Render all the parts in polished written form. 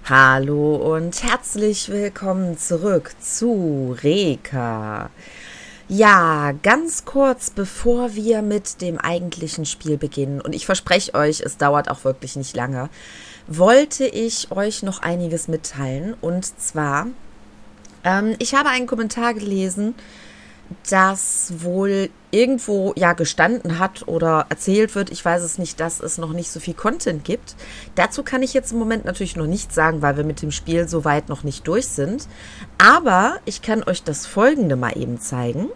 Hallo und herzlich willkommen zurück zu Reka. Ja, ganz kurz bevor wir mit dem eigentlichen Spiel beginnen, und ich verspreche euch, es dauert auch wirklich nicht lange, wollte ich euch noch einiges mitteilen. Und zwar, ich habe einen Kommentar gelesen, das wohl irgendwo ja gestanden hat oder erzählt wird, ich weiß es nicht, dass es noch nicht so viel Content gibt. Dazu kann ich jetzt im Moment natürlich noch nichts sagen, weil wir mit dem Spiel soweit noch nicht durch sind. Aber ich kann euch das Folgende mal eben zeigen.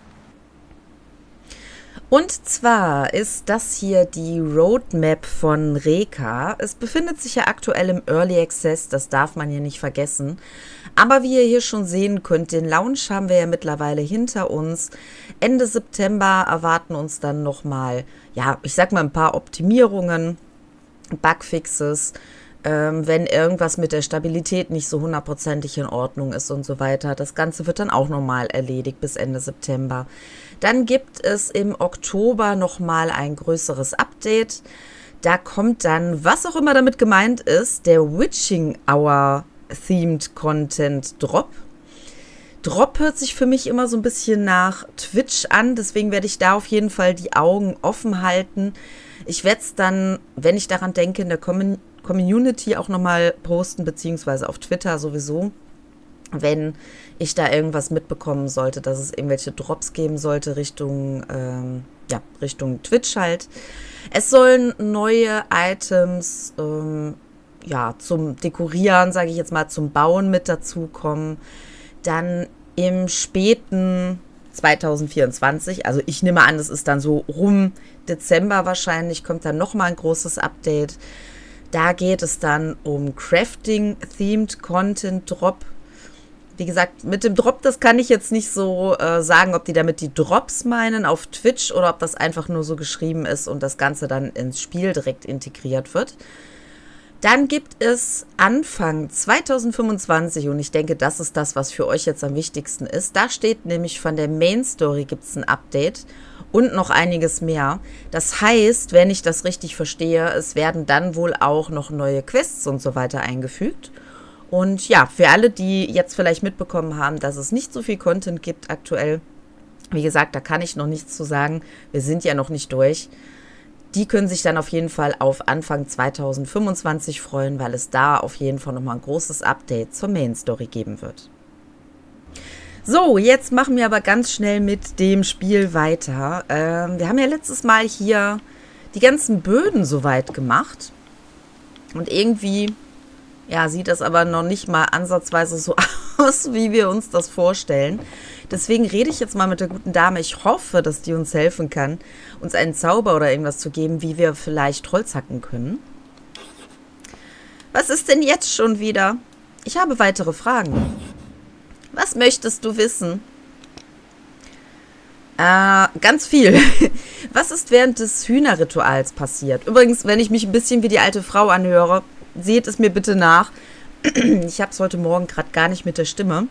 Und zwar ist das hier die Roadmap von Reka. Es befindet sich ja aktuell im Early Access, das darf man ja nicht vergessen. Aber wie ihr hier schon sehen könnt, den Launch haben wir ja mittlerweile hinter uns. Ende September erwarten uns dann nochmal, ja, ich sag mal ein paar Optimierungen, Bugfixes, wenn irgendwas mit der Stabilität nicht so hundertprozentig in Ordnung ist und so weiter. Das Ganze wird dann auch nochmal erledigt bis Ende September. Dann gibt es im Oktober nochmal ein größeres Update. Da kommt dann, was auch immer damit gemeint ist, der Witching Hour Themed Content Drop. Drop hört sich für mich immer so ein bisschen nach Twitch an, deswegen werde ich da auf jeden Fall die Augen offen halten. Ich werde es dann, wenn ich daran denke, in der Community auch nochmal posten, beziehungsweise auf Twitter sowieso, wenn ich da irgendwas mitbekommen sollte, dass es irgendwelche Drops geben sollte Richtung, Richtung Twitch halt. Es sollen neue Items, ja, zum Dekorieren, sage ich jetzt mal, zum Bauen mit dazukommen. Dann im späten 2024, also ich nehme an, das ist dann so rum Dezember wahrscheinlich, kommt dann nochmal ein großes Update. Da geht es dann um Crafting-Themed Content Drop. Wie gesagt, mit dem Drop, das kann ich jetzt nicht so sagen, ob die damit die Drops meinen auf Twitch oder ob das einfach nur so geschrieben ist und das Ganze dann ins Spiel direkt integriert wird. Dann gibt es Anfang 2025, und ich denke, das ist das, was für euch jetzt am wichtigsten ist. Da steht nämlich, von der Main Story gibt es ein Update und noch einiges mehr. Das heißt, wenn ich das richtig verstehe, es werden dann wohl auch noch neue Quests und so weiter eingefügt. Und ja, für alle, die jetzt vielleicht mitbekommen haben, dass es nicht so viel Content gibt aktuell, wie gesagt, da kann ich noch nichts zu sagen. Wir sind ja noch nicht durch. Die können sich dann auf jeden Fall auf Anfang 2025 freuen, weil es da auf jeden Fall nochmal ein großes Update zur Main Story geben wird. So, jetzt machen wir aber ganz schnell mit dem Spiel weiter. Wir haben ja letztes Mal hier die ganzen Böden soweit gemacht. Und irgendwie, ja, sieht das aber noch nicht mal ansatzweise so aus, wie wir uns das vorstellen. Deswegen rede ich jetzt mal mit der guten Dame. Ich hoffe, dass die uns helfen kann, uns einen Zauber oder irgendwas zu geben, wie wir vielleicht Holz hacken können. Was ist denn jetzt schon wieder? Ich habe weitere Fragen. Was möchtest du wissen? Ganz viel. Was ist während des Hühnerrituals passiert? Übrigens, wenn ich mich ein bisschen wie die alte Frau anhöre, seht es mir bitte nach. Ich habe es heute Morgen gerade gar nicht mit der Stimme.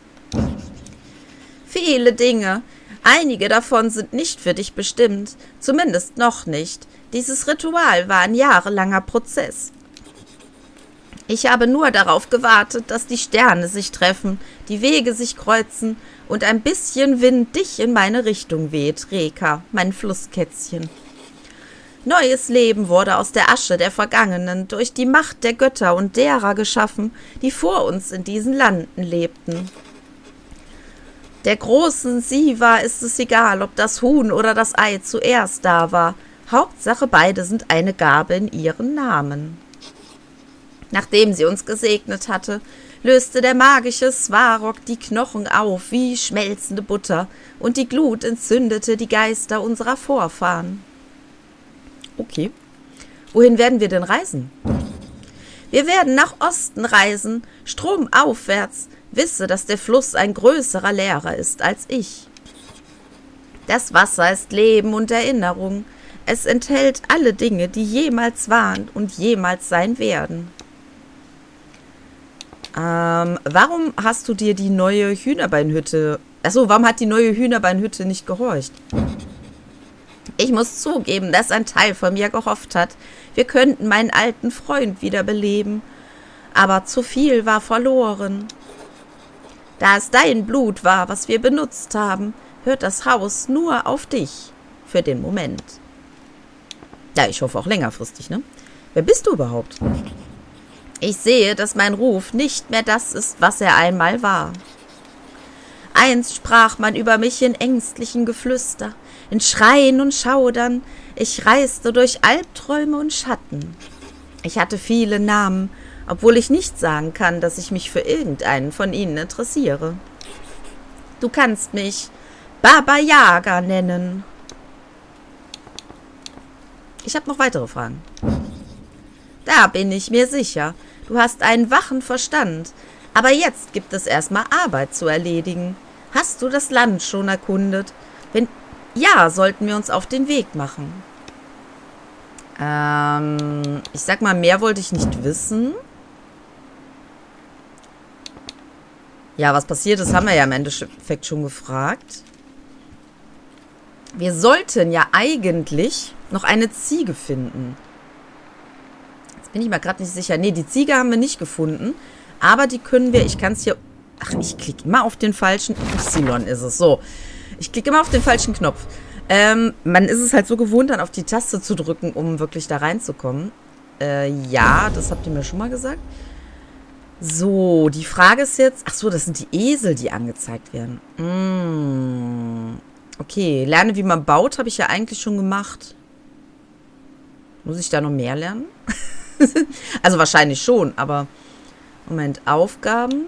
Viele Dinge. Einige davon sind nicht für dich bestimmt. Zumindest noch nicht. Dieses Ritual war ein jahrelanger Prozess. Ich habe nur darauf gewartet, dass die Sterne sich treffen, die Wege sich kreuzen und ein bisschen Wind dich in meine Richtung weht, Reka, mein Flusskätzchen. Neues Leben wurde aus der Asche der Vergangenen durch die Macht der Götter und derer geschaffen, die vor uns in diesen Landen lebten. Der großen Siva ist es egal, ob das Huhn oder das Ei zuerst da war. Hauptsache, beide sind eine Gabe in ihren Namen. Nachdem sie uns gesegnet hatte, löste der magische Svarog die Knochen auf wie schmelzende Butter und die Glut entzündete die Geister unserer Vorfahren. Okay. Wohin werden wir denn reisen? Wir werden nach Osten reisen, stromaufwärts. Wisse, dass der Fluss ein größerer Lehrer ist als ich. Das Wasser ist Leben und Erinnerung. Es enthält alle Dinge, die jemals waren und jemals sein werden. Warum hast du dir die neue Hühnerbeinhütte... Achso, warum hat die neue Hühnerbeinhütte nicht gehorcht? Ich muss zugeben, dass ein Teil von mir gehofft hat, wir könnten meinen alten Freund wiederbeleben. aber zu viel war verloren. Da es dein Blut war, was wir benutzt haben, hört das Haus nur auf dich. Für den Moment. Ja, ich hoffe auch längerfristig, ne? Wer bist du überhaupt? Ich sehe, dass mein Ruf nicht mehr das ist, was er einmal war. Einst sprach man über mich in ängstlichen Geflüster, in Schreien und Schaudern. Ich reiste durch Albträume und Schatten. Ich hatte viele Namen, obwohl ich nicht sagen kann, dass ich mich für irgendeinen von ihnen interessiere. Du kannst mich Baba Yaga nennen. Ich habe noch weitere Fragen. Da bin ich mir sicher. Du hast einen wachen Verstand. Aber jetzt gibt es erstmal Arbeit zu erledigen. Hast du das Land schon erkundet? Wenn ja, sollten wir uns auf den Weg machen. Ich sag mal, mehr wollte ich nicht wissen. Ja, was passiert ist, haben wir ja im Endeffekt schon gefragt. Wir sollten ja eigentlich noch eine Ziege finden. Jetzt bin ich mir gerade nicht sicher. Ne, die Ziege haben wir nicht gefunden. Aber die können wir, ich kann es hier... Ach, ich klicke immer auf den falschen... Y ist es, so. Ich klicke immer auf den falschen Knopf. Man ist es halt so gewohnt, dann auf die Taste zu drücken, um wirklich da reinzukommen. Ja, das habt ihr mir schon mal gesagt. So, die Frage ist jetzt... Ach so, das sind die Esel, die angezeigt werden. Okay, lerne, wie man baut, habe ich ja eigentlich schon gemacht. Muss ich da noch mehr lernen? Also wahrscheinlich schon, aber... Moment, Aufgaben.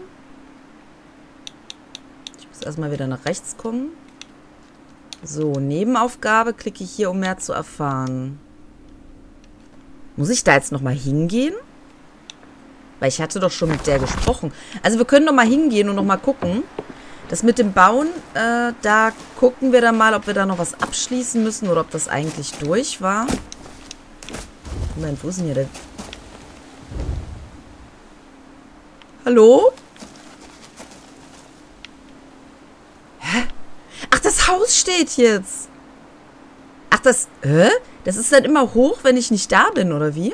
Ich muss erstmal wieder nach rechts kommen. So, Nebenaufgabe klicke ich hier, um mehr zu erfahren. Muss ich da jetzt nochmal hingehen? Weil ich hatte doch schon mit der gesprochen. Also wir können nochmal hingehen und nochmal gucken. Das mit dem Bauen, da gucken wir dann mal, ob wir da noch was abschließen müssen oder ob das eigentlich durch war. Moment, wo ist denn hier der... Hallo? Hä? Ach, das Haus steht jetzt. Ach, das... Hä? Das ist dann immer hoch, wenn ich nicht da bin, oder wie?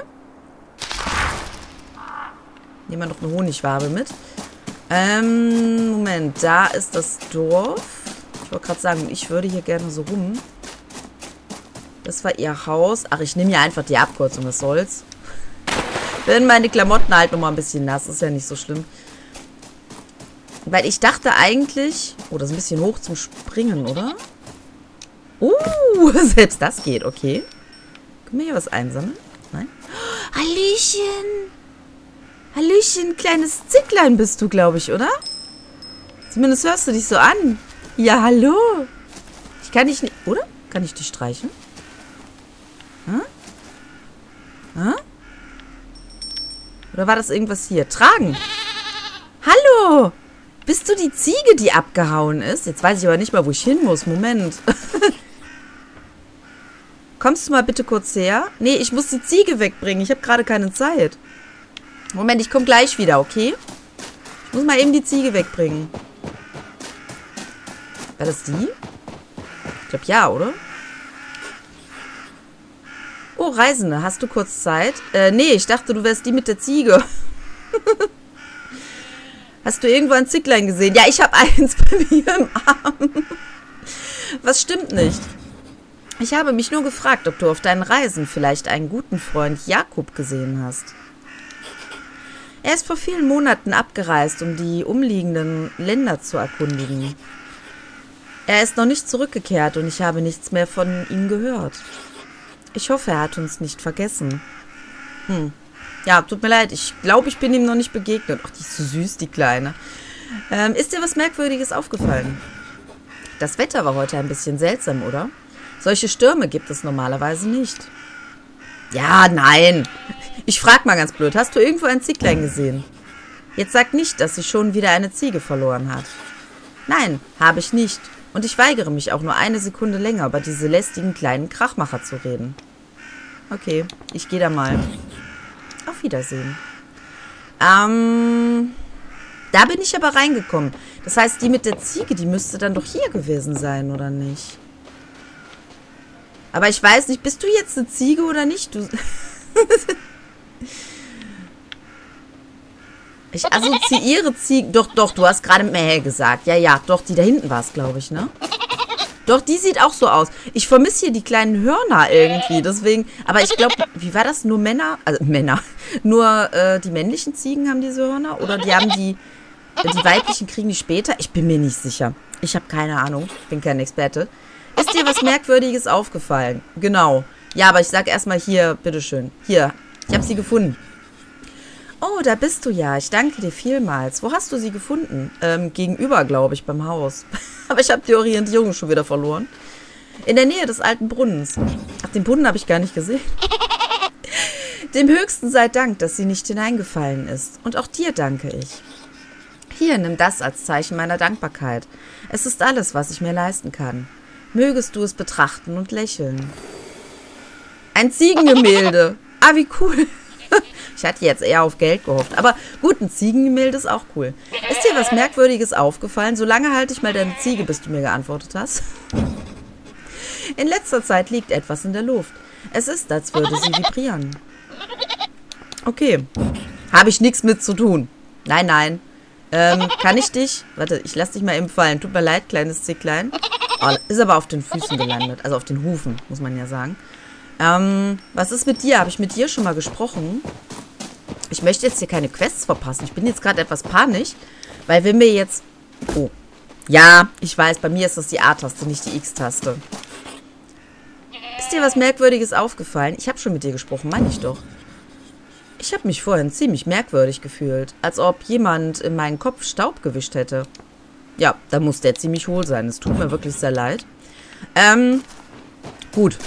Nehmen wir noch eine Honigwabe mit. Moment, da ist das Dorf. Ich wollte gerade sagen, ich würde hier gerne so rum. Das war ihr Haus. Ach, ich nehme hier einfach die Abkürzung, was soll's. Werden meine Klamotten halt nochmal ein bisschen nass. Ist ja nicht so schlimm. Weil ich dachte eigentlich... Oh, das ist ein bisschen hoch zum Springen, oder? Selbst das geht, okay. Können wir hier was einsammeln? Nein? Oh, Hallöchen! Hallöchen, kleines Zicklein bist du, glaube ich, oder? Zumindest hörst du dich so an. Ja, hallo. Ich kann dich nicht... Oder? Kann ich dich streichen? Hm? Hm? Oder war das irgendwas hier? Tragen. Hallo. Bist du die Ziege, die abgehauen ist? Jetzt weiß ich aber nicht mal, wo ich hin muss. Moment. Kommst du mal bitte kurz her? Nee, ich muss die Ziege wegbringen. Ich habe gerade keine Zeit. Moment, ich komme gleich wieder, okay? Ich muss mal eben die Ziege wegbringen. War das die? Ich glaube, ja, oder? Oh, Reisende, hast du kurz Zeit? Nee, ich dachte, du wärst die mit der Ziege. Hast du irgendwo ein Zicklein gesehen? Ja, ich habe eins bei mir im Arm. Was stimmt nicht? Ich habe mich nur gefragt, ob du auf deinen Reisen vielleicht einen guten Freund Jakob gesehen hast. Er ist vor vielen Monaten abgereist, um die umliegenden Länder zu erkundigen. Er ist noch nicht zurückgekehrt und ich habe nichts mehr von ihm gehört. Ich hoffe, er hat uns nicht vergessen. Ja, tut mir leid. Ich glaube, ich bin ihm noch nicht begegnet. Ach, die ist so süß, die Kleine. Ist dir was Merkwürdiges aufgefallen? Das Wetter war heute ein bisschen seltsam, oder? Solche Stürme gibt es normalerweise nicht. Ja, nein. Ich frage mal ganz blöd. Hast du irgendwo ein Zicklein gesehen? Jetzt sag nicht, dass sie schon wieder eine Ziege verloren hat. Nein, habe ich nicht. Und ich weigere mich auch nur eine Sekunde länger, über diese lästigen kleinen Krachmacher zu reden. Okay, ich gehe da mal. Auf Wiedersehen. Da bin ich aber reingekommen. Das heißt, die mit der Ziege, die müsste dann doch hier gewesen sein, oder nicht? Aber ich weiß nicht, bist du jetzt eine Ziege oder nicht? Du Ich assoziiere Ziegen. Doch, doch, du hast gerade Mäh gesagt. Ja, ja, doch, die da hinten war es, glaube ich, ne? Doch, die sieht auch so aus. Ich vermisse hier die kleinen Hörner irgendwie, deswegen. Aber ich glaube, wie war das? Nur Männer? Also Männer. Nur die männlichen Ziegen haben diese Hörner? Oder die haben die weiblichen kriegen die später? Ich bin mir nicht sicher. Ich habe keine Ahnung. Ich bin kein Experte. Ist dir was Merkwürdiges aufgefallen? Genau. Ja, aber ich sag erstmal hier, bitteschön. Hier, ich habe sie gefunden. Oh, da bist du ja. Ich danke dir vielmals. Wo hast du sie gefunden? Gegenüber, glaube ich, beim Haus. Aber ich habe die Orientierung schon wieder verloren. In der Nähe des alten Brunnens. Ach, den Brunnen habe ich gar nicht gesehen. Dem Höchsten sei Dank, dass sie nicht hineingefallen ist. Und auch dir danke ich. Hier, nimm das als Zeichen meiner Dankbarkeit. Es ist alles, was ich mir leisten kann. Mögest du es betrachten und lächeln. Ein Ziegengemälde. Ah, wie cool. Ich hatte jetzt eher auf Geld gehofft. Aber gut, ein Ziegengemälde ist auch cool. Ist dir was Merkwürdiges aufgefallen? Solange halte ich mal deine Ziege, bis du mir geantwortet hast. In letzter Zeit liegt etwas in der Luft. Es ist, als würde sie vibrieren. Okay. Habe ich nichts mit zu tun. Nein, nein. Kann ich dich... Warte, ich lasse dich mal eben fallen. Tut mir leid, kleines Zicklein. Oh, ist aber auf den Füßen gelandet. Also auf den Hufen, muss man ja sagen. Was ist mit dir? Habe ich mit dir schon mal gesprochen? Ich möchte jetzt hier keine Quests verpassen. Ich bin jetzt gerade etwas panisch, weil wenn wir jetzt... Oh. Ja, ich weiß, bei mir ist das die A-Taste, nicht die X-Taste. Ist dir was Merkwürdiges aufgefallen? Ich habe schon mit dir gesprochen, meine ich doch. Ich habe mich vorhin ziemlich merkwürdig gefühlt, als ob jemand in meinen Kopf Staub gewischt hätte. Ja, da muss der ziemlich hohl sein. Es tut mir wirklich sehr leid. Gut.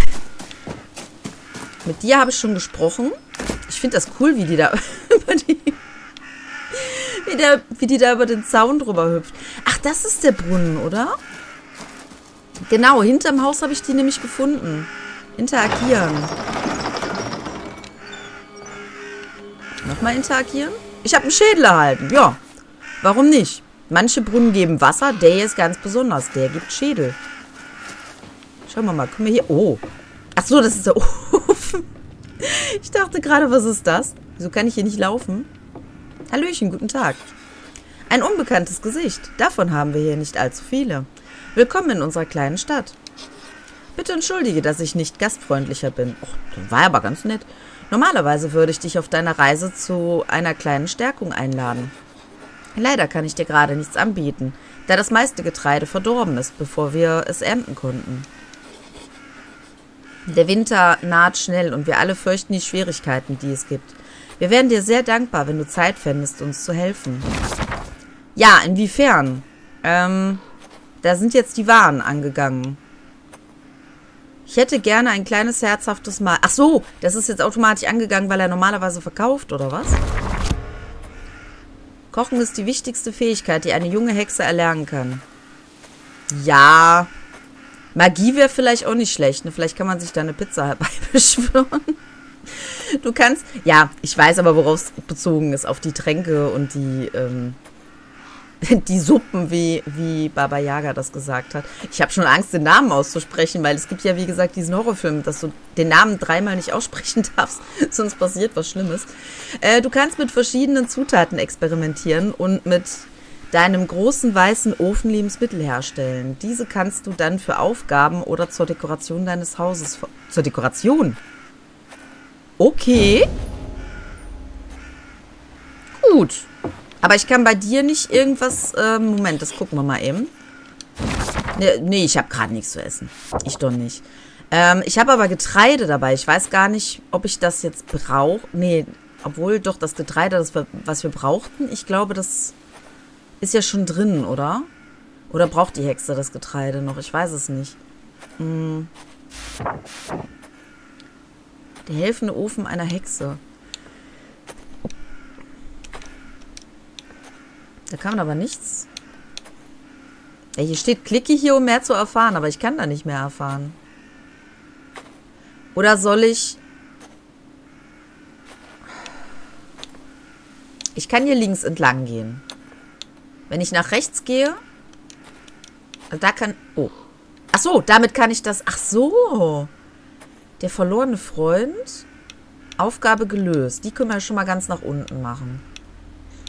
Mit dir habe ich schon gesprochen. Ich finde das cool, wie die da wie die da über den Zaun drüber hüpft. Ach, das ist der Brunnen, oder? Genau, hinterm Haus habe ich die nämlich gefunden. Interagieren. Nochmal interagieren? Ich habe einen Schädel erhalten. Ja, warum nicht? Manche Brunnen geben Wasser, der hier ist ganz besonders. Der gibt Schädel. Schauen wir mal, können wir hier... Oh. Ach so, das ist der Ofen. Ich dachte gerade, was ist das? Wieso kann ich hier nicht laufen? Hallöchen, guten Tag. Ein unbekanntes Gesicht. Davon haben wir hier nicht allzu viele. Willkommen in unserer kleinen Stadt. Bitte entschuldige, dass ich nicht gastfreundlicher bin. Oh, das war aber ganz nett. Normalerweise würde ich dich auf deiner Reise zu einer kleinen Stärkung einladen. Leider kann ich dir gerade nichts anbieten, da das meiste Getreide verdorben ist, bevor wir es ernten konnten. Der Winter naht schnell und wir alle fürchten die Schwierigkeiten, die es gibt. Wir wären dir sehr dankbar, wenn du Zeit fändest, uns zu helfen. Ja, inwiefern? Da sind jetzt die Waren angegangen. Ich hätte gerne ein kleines, herzhaftes Mal... Ach so, das ist jetzt automatisch angegangen, weil er normalerweise verkauft, oder was? Kochen ist die wichtigste Fähigkeit, die eine junge Hexe erlernen kann. Ja... Magie wäre vielleicht auch nicht schlecht. Ne? Vielleicht kann man sich da eine Pizza herbeibeschwören. Du kannst... Ja, ich weiß aber, worauf es bezogen ist. Auf die Tränke und die, die Suppen, wie Baba Yaga das gesagt hat. Ich habe schon Angst, den Namen auszusprechen, weil es gibt ja, wie gesagt, diesen Horrorfilm, dass du den Namen dreimal nicht aussprechen darfst, sonst passiert was Schlimmes. Du kannst mit verschiedenen Zutaten experimentieren und mit... deinem großen weißen Ofen Lebensmittel herstellen. Diese kannst du dann für Aufgaben oder zur Dekoration deines Hauses... Zur Dekoration? Okay. Gut. Aber ich kann bei dir nicht irgendwas... Moment, das gucken wir mal eben. Nee, ich habe gerade nichts zu essen. Ich doch nicht. Ich habe aber Getreide dabei. Ich weiß gar nicht, ob ich das jetzt brauche. Nee, obwohl doch das Getreide, was wir brauchten, ich glaube, das... ist ja schon drin, oder? Oder braucht die Hexe das Getreide noch? Ich weiß es nicht. Der helfende Ofen einer Hexe. Da kann man aber nichts. Ja, hier steht, klicke hier, um mehr zu erfahren. Aber ich kann da nicht mehr erfahren. Oder soll ich... Ich kann hier links entlang gehen. Wenn ich nach rechts gehe, da kann... Oh. Ach so, damit kann ich das... Ach so. Der verlorene Freund. Aufgabe gelöst. Die können wir schon mal ganz nach unten machen.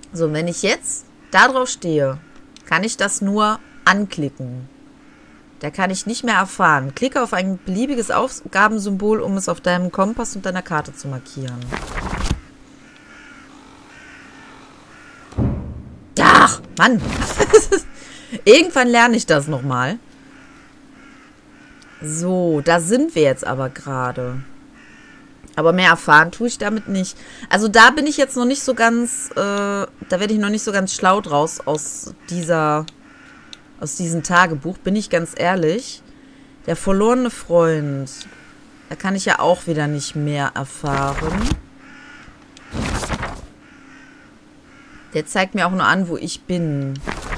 So, und wenn ich jetzt da drauf stehe, kann ich das nur anklicken. Da kann ich nicht mehr erfahren. Klicke auf ein beliebiges Aufgabensymbol, um es auf deinem Kompass und deiner Karte zu markieren. Ach, Mann. Irgendwann lerne ich das nochmal. So, da sind wir jetzt aber gerade. Aber mehr erfahren tue ich damit nicht. Also da bin ich jetzt noch nicht so ganz, da werde ich noch nicht so ganz schlau draus aus diesem Tagebuch, bin ich ganz ehrlich. Der verlorene Freund, da kann ich ja auch wieder nicht mehr erfahren. Der zeigt mir auch nur an, wo ich bin.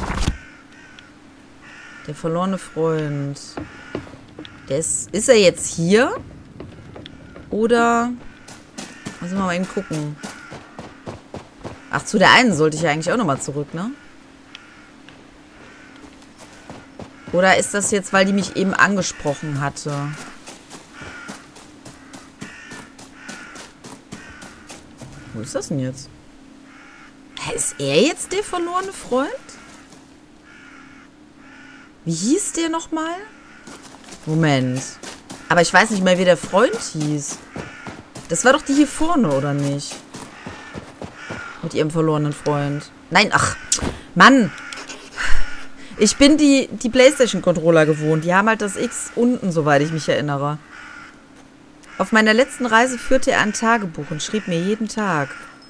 Der verlorene Freund. Ist er jetzt hier? Oder? Müssen wir mal eben gucken. Ach, zu der einen sollte ich ja eigentlich auch nochmal zurück, ne? Oder ist das jetzt, weil die mich eben angesprochen hatte? Wo ist das denn jetzt? Hä, ist er jetzt der verlorene Freund? Wie hieß der nochmal? Moment. Aber ich weiß nicht mehr, wie der Freund hieß. Das war doch die hier vorne, oder nicht? Mit ihrem verlorenen Freund. Nein, ach, Mann. Ich bin die PlayStation-Controller gewohnt. Die haben halt das X unten, soweit ich mich erinnere. Auf meiner letzten Reise führte er ein Tagebuch und schrieb mir jeden Tag.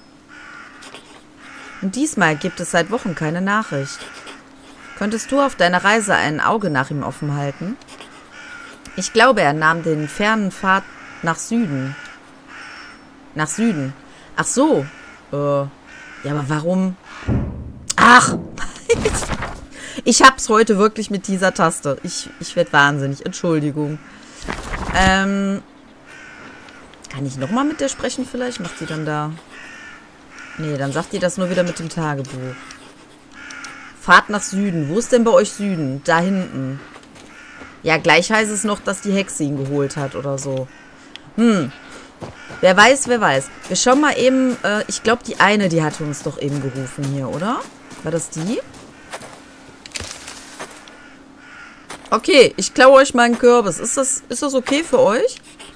Und diesmal gibt es seit Wochen keine Nachricht. Könntest du auf deiner Reise ein Auge nach ihm offen halten? Ich glaube, er nahm den fernen Pfad nach Süden. Nach Süden. Ach so. Ja, aber warum? Ach! Ich hab's heute wirklich mit dieser Taste. Ich werde wahnsinnig. Entschuldigung. Kann ich nochmal mit der sprechen vielleicht? Macht die dann da... Nee, dann sagt die das nur wieder mit dem Tagebuch. Fahrt nach Süden. Wo ist denn bei euch Süden? Da hinten. Ja, gleich heißt es noch, dass die Hexe ihn geholt hat oder so. Wer weiß, wer weiß. Wir schauen mal eben, ich glaube, die eine, die hatte uns doch eben gerufen hier, oder? War das die? Okay, ich klaue euch meinen Kürbis. Ist das okay für euch?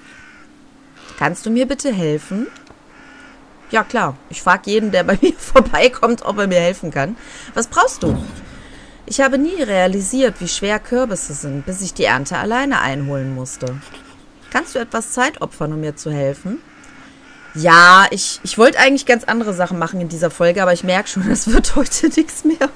Kannst du mir bitte helfen? Ja, klar. Ich frage jeden, der bei mir vorbeikommt, ob er mir helfen kann. Was brauchst du? Ich habe nie realisiert, wie schwer Kürbisse sind, bis ich die Ernte alleine einholen musste. Kannst du etwas Zeit opfern, um mir zu helfen? Ja, ich wollte eigentlich ganz andere Sachen machen in dieser Folge, aber ich merke schon, es wird heute nichts mehr.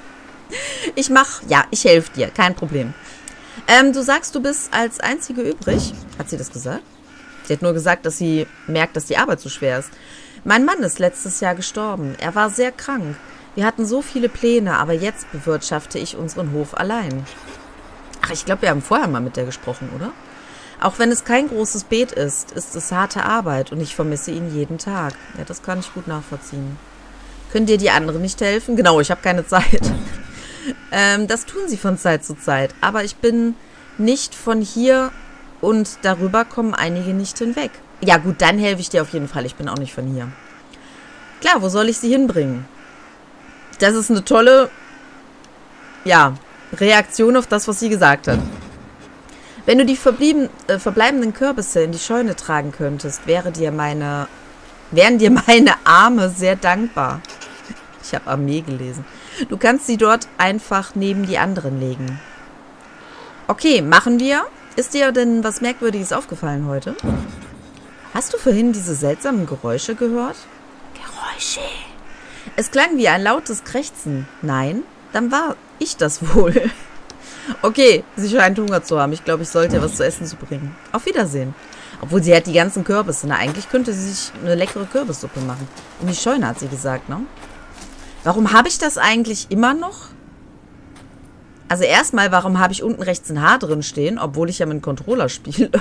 Ich helfe dir, kein Problem. Du sagst, du bist als Einzige übrig. Hat sie das gesagt? Sie hat nur gesagt, dass sie merkt, dass die Arbeit so schwer ist. Mein Mann ist letztes Jahr gestorben. Er war sehr krank. Wir hatten so viele Pläne, aber jetzt bewirtschafte ich unseren Hof allein. Ach, ich glaube, wir haben vorher mal mit der gesprochen, oder? Auch wenn es kein großes Beet ist, ist es harte Arbeit und ich vermisse ihn jeden Tag. Ja, das kann ich gut nachvollziehen. Können dir die anderen nicht helfen? Genau, ich habe keine Zeit. Das tun sie von Zeit zu Zeit, aber ich bin nicht von hier und darüber kommen einige nicht hinweg. Ja gut, dann helfe ich dir auf jeden Fall. Ich bin auch nicht von hier. Klar, wo soll ich sie hinbringen? Das ist eine tolle, ja, Reaktion auf das, was sie gesagt hat. Wenn du die verbleibenden Kürbisse in die Scheune tragen könntest, wären dir meine Arme sehr dankbar. Ich habe Armee gelesen. Du kannst sie dort einfach neben die anderen legen. Okay, machen wir. Ist dir denn was Merkwürdiges aufgefallen heute? Hast du vorhin diese seltsamen Geräusche gehört? Geräusche. Es klang wie ein lautes Krächzen. Nein, dann war ich das wohl. Okay, sie scheint Hunger zu haben. Ich glaube, ich sollte ihr was zu essen zu bringen. Auf Wiedersehen. Obwohl, sie hat die ganzen Kürbisse. Na, eigentlich könnte sie sich eine leckere Kürbissuppe machen. In die Scheune, hat sie gesagt, ne? Warum habe ich das eigentlich immer noch? Also erstmal, warum habe ich unten rechts ein Haar drin stehen, obwohl ich ja mit dem Controller spiele?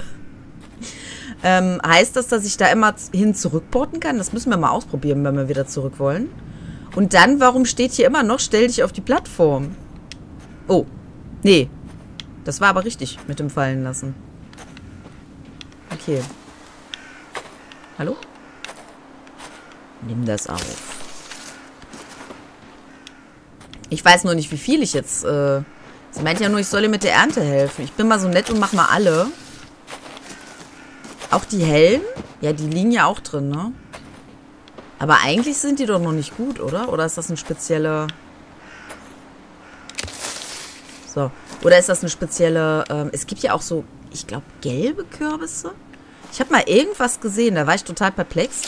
Heißt das, dass ich da immer hin zurückporten kann? Das müssen wir mal ausprobieren, wenn wir wieder zurück wollen. Und dann, warum steht hier immer noch, stell dich auf die Plattform? Oh, nee. Das war aber richtig mit dem Fallen lassen. Okay. Hallo? Nimm das auf. Ich weiß nur nicht, wie viel ich jetzt... sie meint ja nur, ich soll ihr mit der Ernte helfen. Ich bin mal so nett und mach mal alle. Auch die hellen? Ja, die liegen ja auch drin, ne? Aber eigentlich sind die doch noch nicht gut, oder? Oder ist das eine spezielle... So. Oder ist das eine spezielle... es gibt ja auch so, ich glaube, gelbe Kürbisse. Ich habe mal irgendwas gesehen, da war ich total perplex.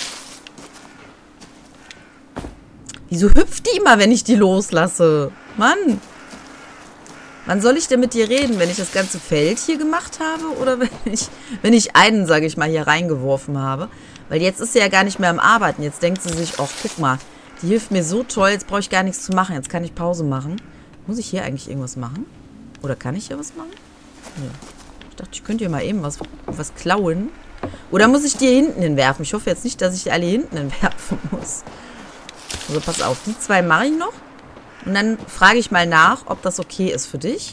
Wieso hüpft die immer, wenn ich die loslasse? Mann! Wann soll ich denn mit dir reden? Wenn ich das ganze Feld hier gemacht habe? Oder wenn ich einen, sage ich mal, hier reingeworfen habe? Weil jetzt ist sie ja gar nicht mehr am Arbeiten. Jetzt denkt sie sich, ach, guck mal, die hilft mir so toll, jetzt brauche ich gar nichts zu machen. Jetzt kann ich Pause machen. Muss ich hier eigentlich irgendwas machen? Oder kann ich hier was machen? Ja. Ich dachte, ich könnte hier mal eben was klauen. Oder muss ich die hier hinten hinwerfen? Ich hoffe jetzt nicht, dass ich die alle hinten hinwerfen muss. Also pass auf, die zwei mache ich noch. Und dann frage ich mal nach, ob das okay ist für dich.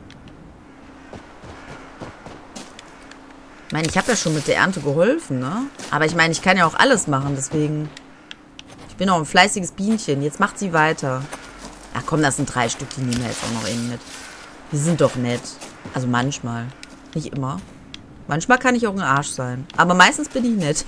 Ich meine, ich habe ja schon mit der Ernte geholfen, ne? Aber ich meine, ich kann ja auch alles machen, deswegen... Ich bin auch ein fleißiges Bienchen. Jetzt macht sie weiter. Ach komm, das sind 3 Stück, die nehmen wir jetzt auch noch eben mit. Die sind doch nett. Also manchmal. Nicht immer. Manchmal kann ich auch ein Arsch sein. Aber meistens bin ich nett.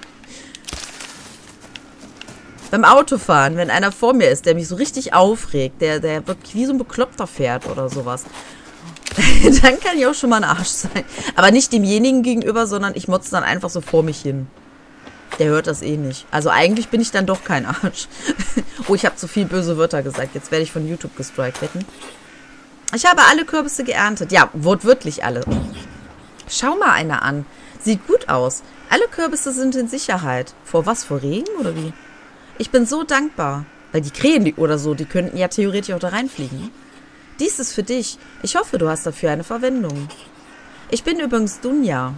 Beim Autofahren, wenn einer vor mir ist, der mich so richtig aufregt, der wirklich wie so ein Bekloppter fährt oder sowas, dann kann ich auch schon mal ein Arsch sein. Aber nicht demjenigen gegenüber, sondern ich motze dann einfach so vor mich hin. Der hört das eh nicht. Also eigentlich bin ich dann doch kein Arsch. Oh, ich habe zu viel böse Wörter gesagt. Jetzt werde ich von YouTube gestrikt wetten. Ich habe alle Kürbisse geerntet. Ja, wortwörtlich alle. Schau mal einer an. Sieht gut aus. Alle Kürbisse sind in Sicherheit. Vor was? Vor Regen oder wie? Ich bin so dankbar. Weil die Krähen oder so, die könnten ja theoretisch auch da reinfliegen. Dies ist für dich. Ich hoffe, du hast dafür eine Verwendung. Ich bin übrigens Dunja.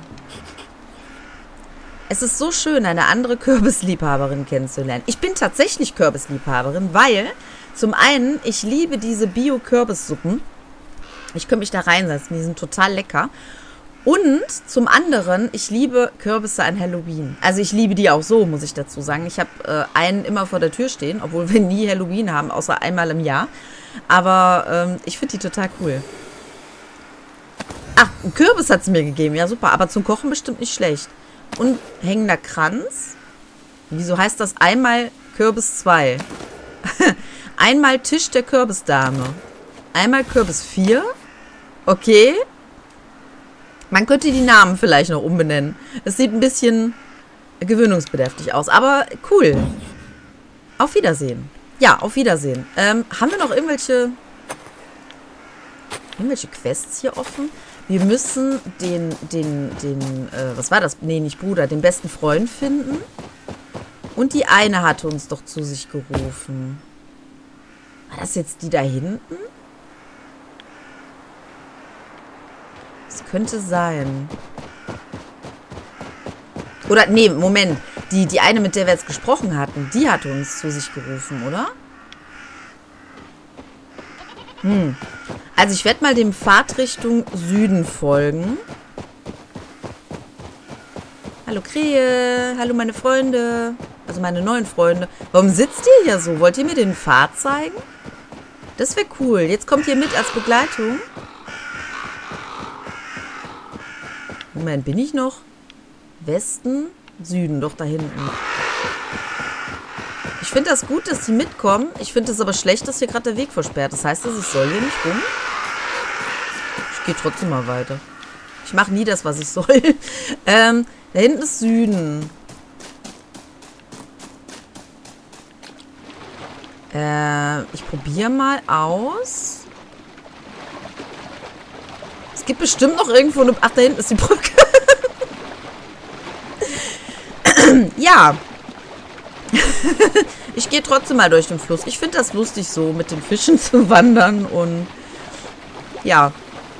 Es ist so schön, eine andere Kürbisliebhaberin kennenzulernen. Ich bin tatsächlich Kürbisliebhaberin, weil zum einen, ich liebe diese Bio-Kürbissuppen. Ich könnte mich da reinsetzen, die sind total lecker. Und zum anderen, ich liebe Kürbisse an Halloween. Also ich liebe die auch so, muss ich dazu sagen. Ich habe einen immer vor der Tür stehen, obwohl wir nie Halloween haben, außer einmal im Jahr. Aber ich finde die total cool. Ach, einen Kürbis hat sie mir gegeben, ja super. Aber zum Kochen bestimmt nicht schlecht. Und hängender Kranz. Wieso heißt das einmal Kürbis 2? Einmal Tisch der Kürbisdame. Einmal Kürbis 4. Okay. Man könnte die Namen vielleicht noch umbenennen. Es sieht ein bisschen gewöhnungsbedürftig aus. Aber cool. Auf Wiedersehen. Ja, auf Wiedersehen. Haben wir noch irgendwelche Quests hier offen? Wir müssen was war das? Nee, nicht Bruder, den besten Freund finden. Und die eine hatte uns doch zu sich gerufen. War das jetzt die da hinten? Das könnte sein. Oder, nee, Moment. Die eine, mit der wir jetzt gesprochen hatten, die hatte uns zu sich gerufen, oder? Also ich werde mal dem Pfad Richtung Süden folgen. Hallo Krähe, hallo meine Freunde, also meine neuen Freunde. Warum sitzt ihr hier so? Wollt ihr mir den Pfad zeigen? Das wäre cool. Jetzt kommt ihr mit als Begleitung. Moment, bin ich noch? Westen, Süden, doch da hinten. Ich finde das gut, dass die mitkommen. Ich finde es aber schlecht, dass hier gerade der Weg versperrt. Das heißt, ich soll hier nicht rum. Ich gehe trotzdem mal weiter. Ich mache nie das, was ich soll. Da hinten ist Süden. Ich probiere mal aus. Es gibt bestimmt noch irgendwo eine... Ach, da hinten ist die Brücke. Ja. Ich gehe trotzdem mal durch den Fluss. Ich finde das lustig, so mit den Fischen zu wandern und... Ja.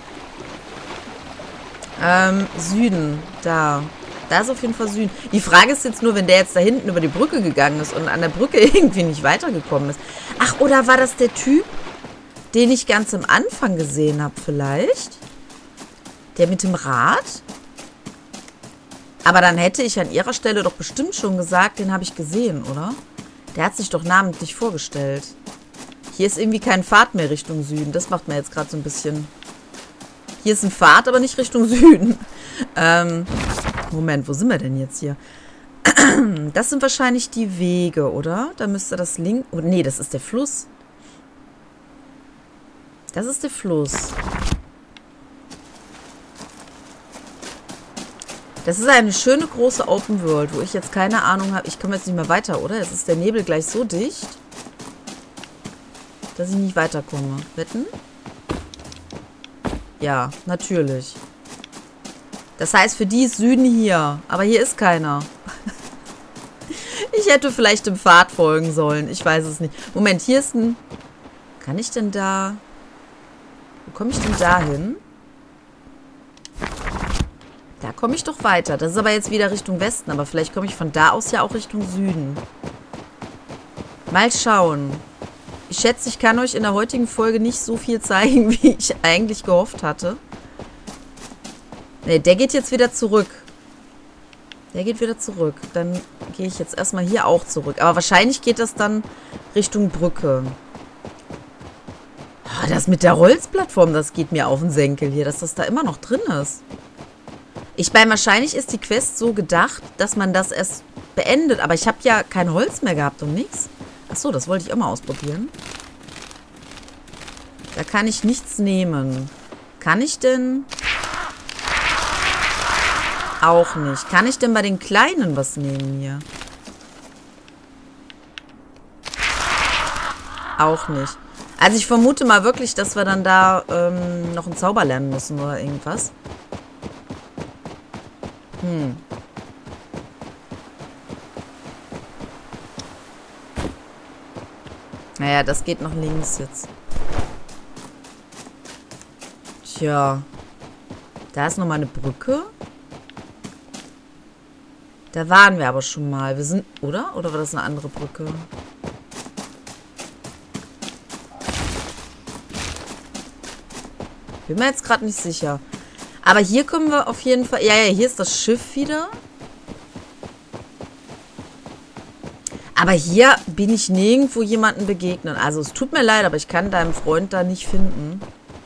Süden. Da. Da ist auf jeden Fall Süden. Die Frage ist jetzt nur, wenn der jetzt da hinten über die Brücke gegangen ist und an der Brücke irgendwie nicht weitergekommen ist. Ach, oder war das der Typ, den ich ganz am Anfang gesehen habe vielleicht? Der mit dem Rad? Aber dann hätte ich an ihrer Stelle doch bestimmt schon gesagt, den habe ich gesehen, oder? Der hat sich doch namentlich vorgestellt. Hier ist irgendwie kein Pfad mehr Richtung Süden. Das macht mir jetzt gerade so ein bisschen... Hier ist ein Pfad, aber nicht Richtung Süden. Moment, wo sind wir denn jetzt hier? Das sind wahrscheinlich die Wege, oder? Da müsste das Link... Oh, nee, das ist der Fluss. Das ist der Fluss. Das ist eine schöne große Open World, wo ich jetzt keine Ahnung habe. Ich komme jetzt nicht mehr weiter, oder? Jetzt ist der Nebel gleich so dicht, dass ich nicht weiterkomme. Wetten? Ja, natürlich. Das heißt, für die ist Süden hier. Aber hier ist keiner. Ich hätte vielleicht dem Pfad folgen sollen. Ich weiß es nicht. Moment, hier ist ein... Kann ich denn da... Wo komme ich denn da hin? Da komme ich doch weiter. Das ist aber jetzt wieder Richtung Westen. Aber vielleicht komme ich von da aus ja auch Richtung Süden. Mal schauen. Ich schätze, ich kann euch in der heutigen Folge nicht so viel zeigen, wie ich eigentlich gehofft hatte. Ne, der geht jetzt wieder zurück. Der geht wieder zurück. Dann gehe ich jetzt erstmal hier auch zurück. Aber wahrscheinlich geht das dann Richtung Brücke. Oh, das mit der Holzplattform, das geht mir auf den Senkel hier, dass das da immer noch drin ist. Ich meine, wahrscheinlich ist die Quest so gedacht, dass man das erst beendet. Aber ich habe ja kein Holz mehr gehabt und nichts. Achso, das wollte ich auch mal ausprobieren. Da kann ich nichts nehmen. Kann ich denn... Auch nicht. Kann ich denn bei den Kleinen was nehmen hier? Auch nicht. Also ich vermute mal wirklich, dass wir dann da noch einen Zauber lernen müssen oder irgendwas. Naja, das geht nach links jetzt. Tja. Da ist nochmal eine Brücke. Da waren wir aber schon mal. Wir sind... Oder? Oder war das eine andere Brücke? Bin mir jetzt gerade nicht sicher. Aber hier kommen wir auf jeden Fall... Ja, hier ist das Schiff wieder. Aber hier bin ich nirgendwo jemandem begegnet. Also es tut mir leid, aber ich kann deinen Freund da nicht finden.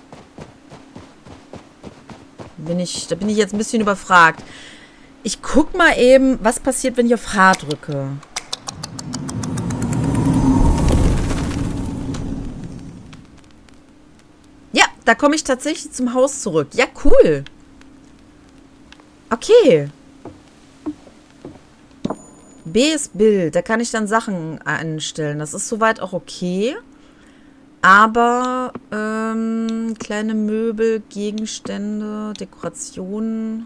Da bin ich jetzt ein bisschen überfragt. Ich guck mal eben, was passiert, wenn ich auf H drücke. Ja, da komme ich tatsächlich zum Haus zurück. Ja, cool. Okay. B ist Bild. Da kann ich dann Sachen einstellen. Das ist soweit auch okay. Aber kleine Möbel, Gegenstände, Dekorationen.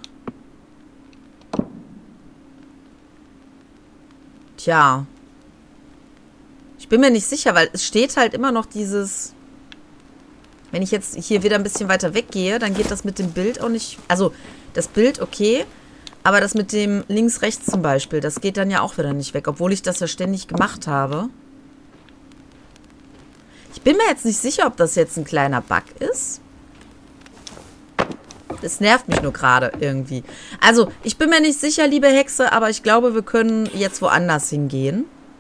Tja. Ich bin mir nicht sicher, weil es steht halt immer noch dieses... Wenn ich jetzt hier wieder ein bisschen weiter weggehe, dann geht das mit dem Bild auch nicht... Also, das Bild okay, aber das mit dem links-rechts zum Beispiel, das geht dann ja auch wieder nicht weg, obwohl ich das ja ständig gemacht habe. Ich bin mir jetzt nicht sicher, ob das jetzt ein kleiner Bug ist. Es nervt mich nur gerade irgendwie. Also, ich bin mir nicht sicher, liebe Hexe, aber ich glaube, wir können jetzt woanders hingehen.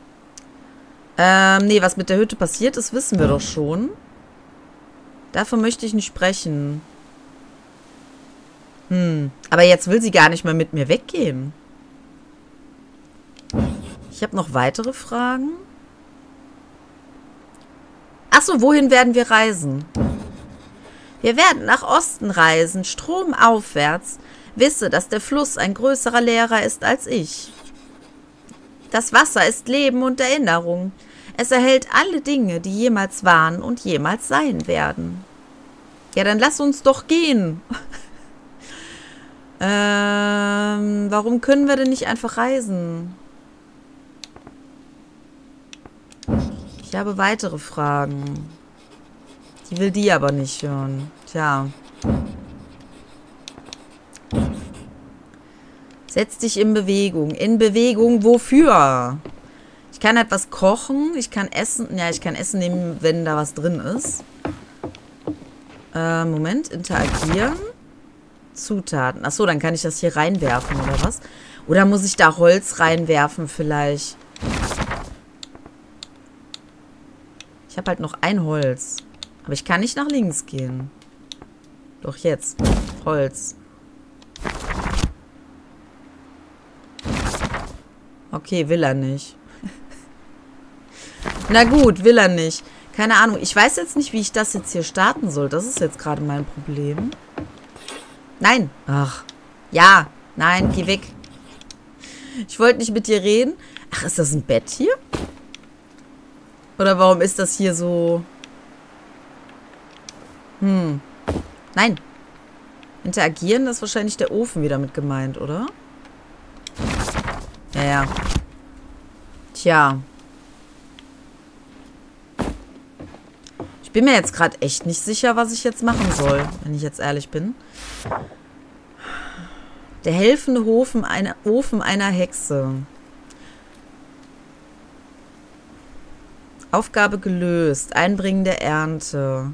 Nee, was mit der Hütte passiert ist, wissen wir doch schon. Davon möchte ich nicht sprechen. Aber jetzt will sie gar nicht mehr mit mir weggehen. Ich habe noch weitere Fragen. Achso, wohin werden wir reisen? Wir werden nach Osten reisen, stromaufwärts. Wisse, dass der Fluss ein größerer Lehrer ist als ich. Das Wasser ist Leben und Erinnerung. Es erhält alle Dinge, die jemals waren und jemals sein werden. Ja, dann lass uns doch gehen. Warum können wir denn nicht einfach reisen? Ich habe weitere Fragen. Die will die aber nicht hören. Tja. Setz dich in Bewegung. In Bewegung wofür? Ich kann etwas kochen. Ich kann essen. Ja, ich kann Essen nehmen, wenn da was drin ist. Moment. Interagieren. Zutaten. Achso, dann kann ich das hier reinwerfen, oder was? Oder muss ich da Holz reinwerfen vielleicht? Ich Ich habe halt noch ein Holz. Aber ich kann nicht nach links gehen. Doch jetzt. Holz. Okay, will er nicht. Na gut, will er nicht. Keine Ahnung. Ich weiß jetzt nicht, wie ich das jetzt hier starten soll. Das ist jetzt gerade mein Problem. Nein. Ach. Ja. Nein, geh weg. Ich wollte nicht mit dir reden. Ach, ist das ein Bett hier? Oder warum ist das hier so... Nein. Interagieren, das ist wahrscheinlich der Ofen wieder mit gemeint, oder? Ja, ja. Tja. Ich bin mir jetzt gerade echt nicht sicher, was ich jetzt machen soll, wenn ich jetzt ehrlich bin. Der helfende Ofen einer Hexe. Aufgabe gelöst. Einbringen der Ernte.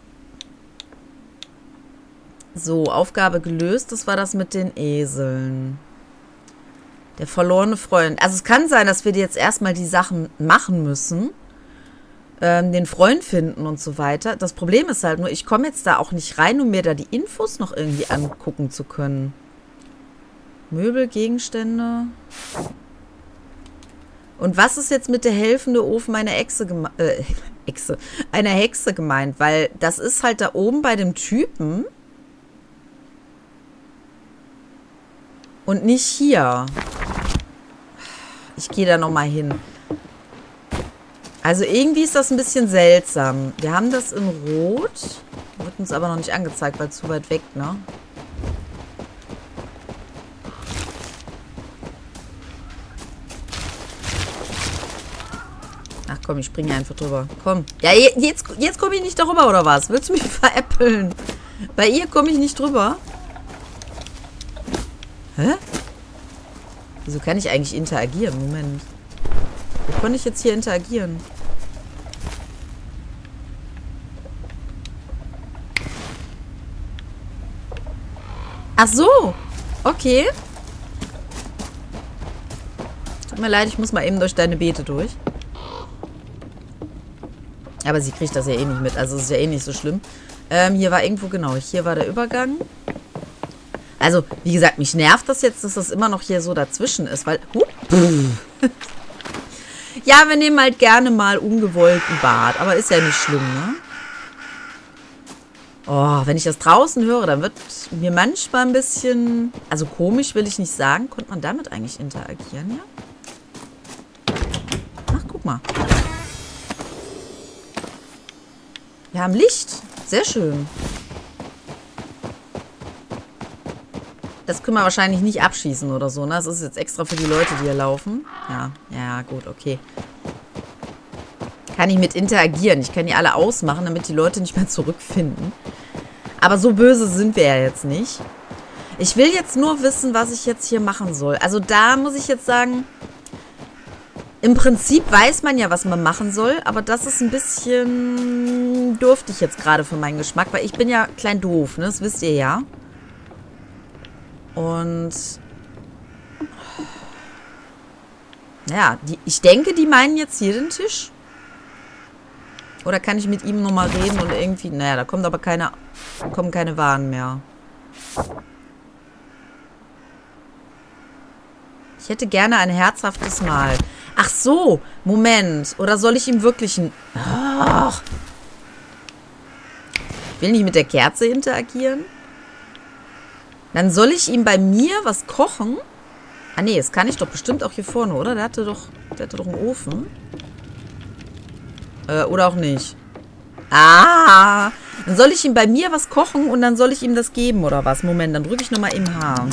So, Aufgabe gelöst. Das war das mit den Eseln. Der verlorene Freund. Also es kann sein, dass wir jetzt erstmal die Sachen machen müssen. Den Freund finden und so weiter. Das Problem ist halt nur, ich komme jetzt da auch nicht rein, um mir da die Infos noch irgendwie angucken zu können. Möbel, Gegenstände. Und was ist jetzt mit der helfende Ofen einer Hexe gemeint? Weil das ist halt da oben bei dem Typen. Und nicht hier. Ich gehe da nochmal hin. Also irgendwie ist das ein bisschen seltsam. Wir haben das in Rot. Wird uns aber noch nicht angezeigt, weil zu weit weg, ne? Ach komm, ich springe einfach drüber. Komm. Ja, jetzt komme ich nicht darüber, oder was? Willst du mich veräppeln? Bei ihr komme ich nicht drüber. Hä? Wieso kann ich eigentlich interagieren? Moment. Wie konnte ich jetzt hier interagieren? Ach so. Okay. Tut mir leid, ich muss mal eben durch deine Beete durch. Aber sie kriegt das ja eh nicht mit. Also es ist ja eh nicht so schlimm. Hier war irgendwo, genau, hier war der Übergang. Also, wie gesagt, mich nervt das jetzt, dass das immer noch hier so dazwischen ist, weil... Ja, wir nehmen halt gerne mal ungewollten Bad, aber ist ja nicht schlimm, ne? Oh, wenn ich das draußen höre, dann wird mir manchmal ein bisschen... Also komisch will ich nicht sagen. Konnte man damit eigentlich interagieren, ja? Ach, guck mal. Wir haben Licht. Sehr schön. Das können wir wahrscheinlich nicht abschießen oder so, ne? Das ist jetzt extra für die Leute, die hier laufen. Ja, ja, gut, okay. Kann ich mit interagieren. Ich kann die alle ausmachen, damit die Leute nicht mehr zurückfinden. Aber so böse sind wir ja jetzt nicht. Ich will jetzt nur wissen, was ich jetzt hier machen soll. Also da muss ich jetzt sagen, im Prinzip weiß man ja, was man machen soll, aber das ist ein bisschen dürftig jetzt gerade für meinen Geschmack, weil ich bin ja klein doof, ne? Das wisst ihr ja. Und ja, ich denke, die meinen jetzt hier den Tisch. Oder kann ich mit ihm nochmal reden und irgendwie... Naja, da kommt aber kommen keine Waren mehr. Ich hätte gerne ein herzhaftes Mahl. Ach so, Moment. Oder soll ich ihm wirklich ein... Ach. Ich will nicht mit der Kerze interagieren. Dann soll ich ihm bei mir was kochen? Ah nee, das kann ich doch bestimmt auch hier vorne, oder? Der hatte doch einen Ofen. Oder auch nicht. Ah! Dann soll ich ihm bei mir was kochen und dann soll ich ihm das geben, oder was? Moment, dann drücke ich nochmal im H.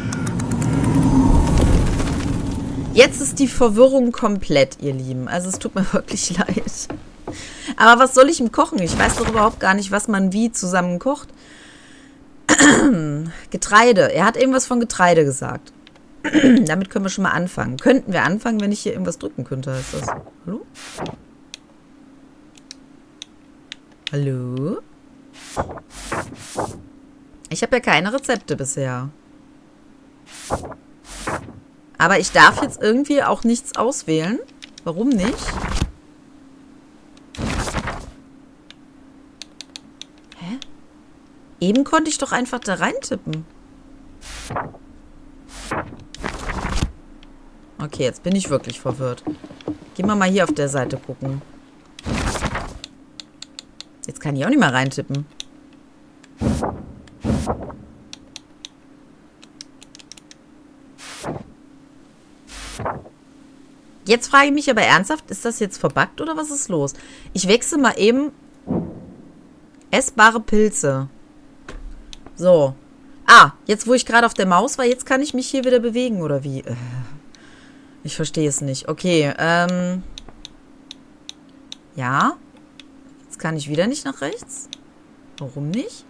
Jetzt ist die Verwirrung komplett, ihr Lieben. Also es tut mir wirklich leid. Aber was soll ich ihm kochen? Ich weiß doch überhaupt gar nicht, was man wie zusammen kocht. Getreide. Er hat irgendwas von Getreide gesagt. Damit können wir schon mal anfangen. Könnten wir anfangen, wenn ich hier irgendwas drücken könnte, heißt das. Hallo? Hallo? Ich habe ja keine Rezepte bisher. Aber ich darf jetzt irgendwie auch nichts auswählen. Warum nicht? Eben konnte ich doch einfach da reintippen. Okay, jetzt bin ich wirklich verwirrt. Gehen wir mal hier auf der Seite gucken. Jetzt kann ich auch nicht mehr reintippen. Jetzt frage ich mich aber ernsthaft, ist das jetzt verbuggt oder was ist los? Ich wechsle mal eben essbare Pilze. So. Ah, jetzt wo ich gerade auf der Maus war, jetzt kann ich mich hier wieder bewegen, oder wie? Ich verstehe es nicht. Okay, ja. Jetzt kann ich wieder nicht nach rechts. Warum nicht?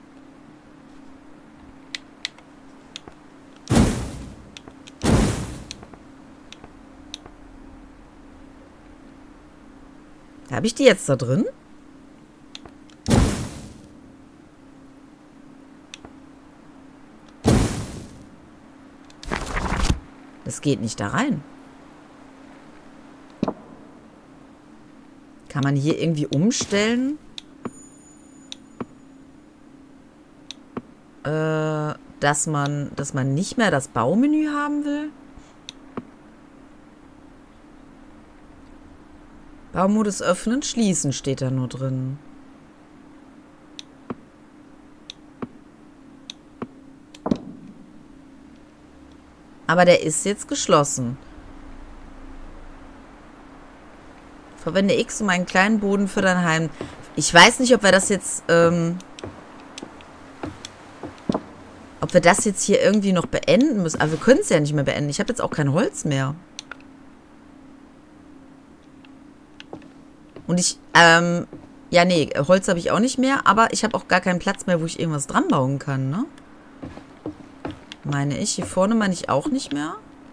Habe ich die jetzt da drin? Das geht nicht da rein. Kann man hier irgendwie umstellen? Dass man nicht mehr das Baumenü haben will? Baumodus öffnen, schließen steht da nur drin. Aber der ist jetzt geschlossen. Verwende X, um einen kleinen Boden für dein Heim. Ich weiß nicht, ob wir das jetzt, ob wir das jetzt hier irgendwie noch beenden müssen. Aber wir können es ja nicht mehr beenden. Ich habe jetzt auch kein Holz mehr. Und ich, ja, nee, Holz habe ich auch nicht mehr. Aber ich habe auch gar keinen Platz mehr, wo ich irgendwas dran bauen kann, ne? Meine ich. Hier vorne meine ich auch nicht mehr.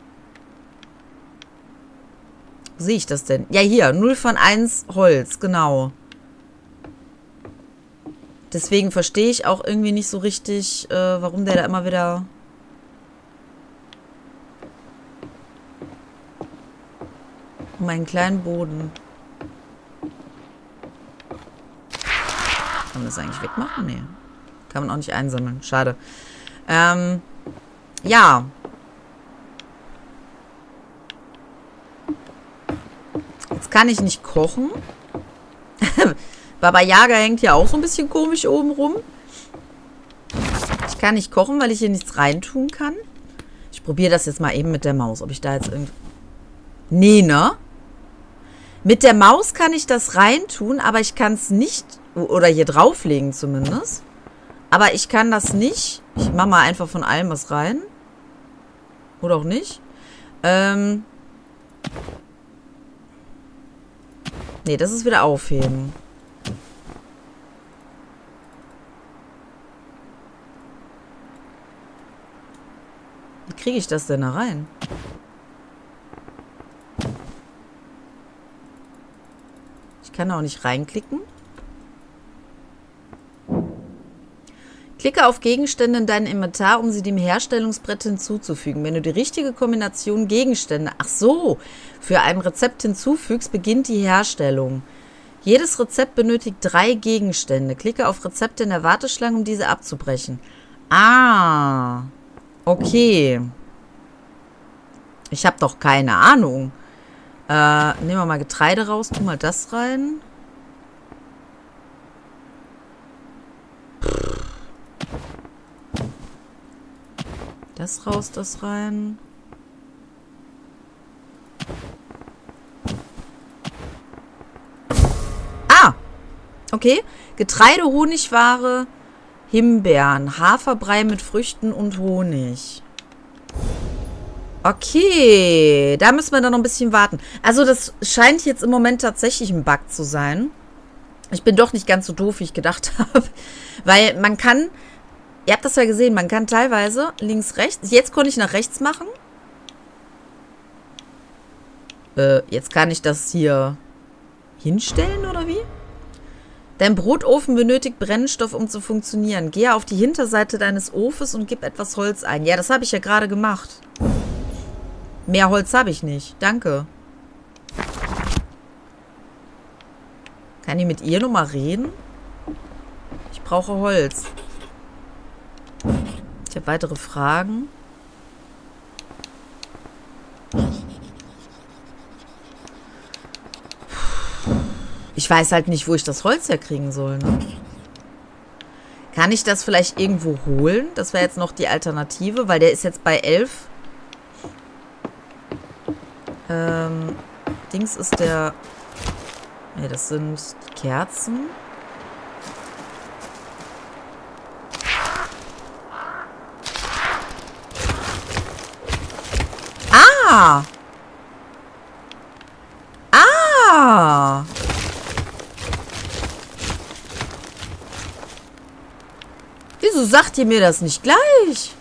Wo sehe ich das denn? Ja, hier. 0 von 1 Holz. Genau. Deswegen verstehe ich auch irgendwie nicht so richtig, warum der da immer wieder... Um einen kleinen Boden. Kann man das eigentlich wegmachen? Nee. Kann man auch nicht einsammeln. Schade. Ja. Jetzt kann ich nicht kochen. Baba Yaga hängt ja auch so ein bisschen komisch oben rum. Ich kann nicht kochen, weil ich hier nichts reintun kann. Ich probiere das jetzt mal eben mit der Maus. Ob ich da jetzt irgendwie... Nee, ne? Mit der Maus kann ich das reintun, aber ich kann es nicht... Oder hier drauflegen zumindest. Aber ich kann das nicht. Ich mache mal einfach von allem was rein. Oder auch nicht. Nee, das ist wieder aufheben. Wie kriege ich das denn da rein? Ich kann da auch nicht reinklicken. Klicke auf Gegenstände in dein Inventar, um sie dem Herstellungsbrett hinzuzufügen. Wenn du die richtige Kombination Gegenstände, ach so, für ein Rezept hinzufügst, beginnt die Herstellung. Jedes Rezept benötigt 3 Gegenstände. Klicke auf Rezepte in der Warteschlange, um diese abzubrechen. Ah, okay. Ich habe doch keine Ahnung. Nehmen wir mal Getreide raus, tu mal das rein. Das raus, das rein. Ah! Okay. Getreide, Honigware, Himbeeren, Haferbrei mit Früchten und Honig. Okay. Da müssen wir dann noch ein bisschen warten. Also das scheint jetzt im Moment tatsächlich ein Bug zu sein. Ich bin doch nicht ganz so doof, wie ich gedacht habe. Weil man kann... Ihr habt das ja gesehen, man kann teilweise links, rechts. Jetzt konnte ich nach rechts machen. Jetzt kann ich das hier hinstellen, oder wie? Dein Brotofen benötigt Brennstoff, um zu funktionieren. Gehe auf die Hinterseite deines Ofens und gib etwas Holz ein. Ja, das habe ich ja gerade gemacht. Mehr Holz habe ich nicht. Danke. Kann ich mit ihr nochmal reden? Ich brauche Holz. Ich habe weitere Fragen. Ich weiß halt nicht, wo ich das Holz herkriegen soll, ne? Kann ich das vielleicht irgendwo holen? Das wäre jetzt noch die Alternative, weil der ist jetzt bei 11. Dings ist der... Ne, das sind die Kerzen. Ah! Ah! Wieso sagt ihr mir das nicht gleich?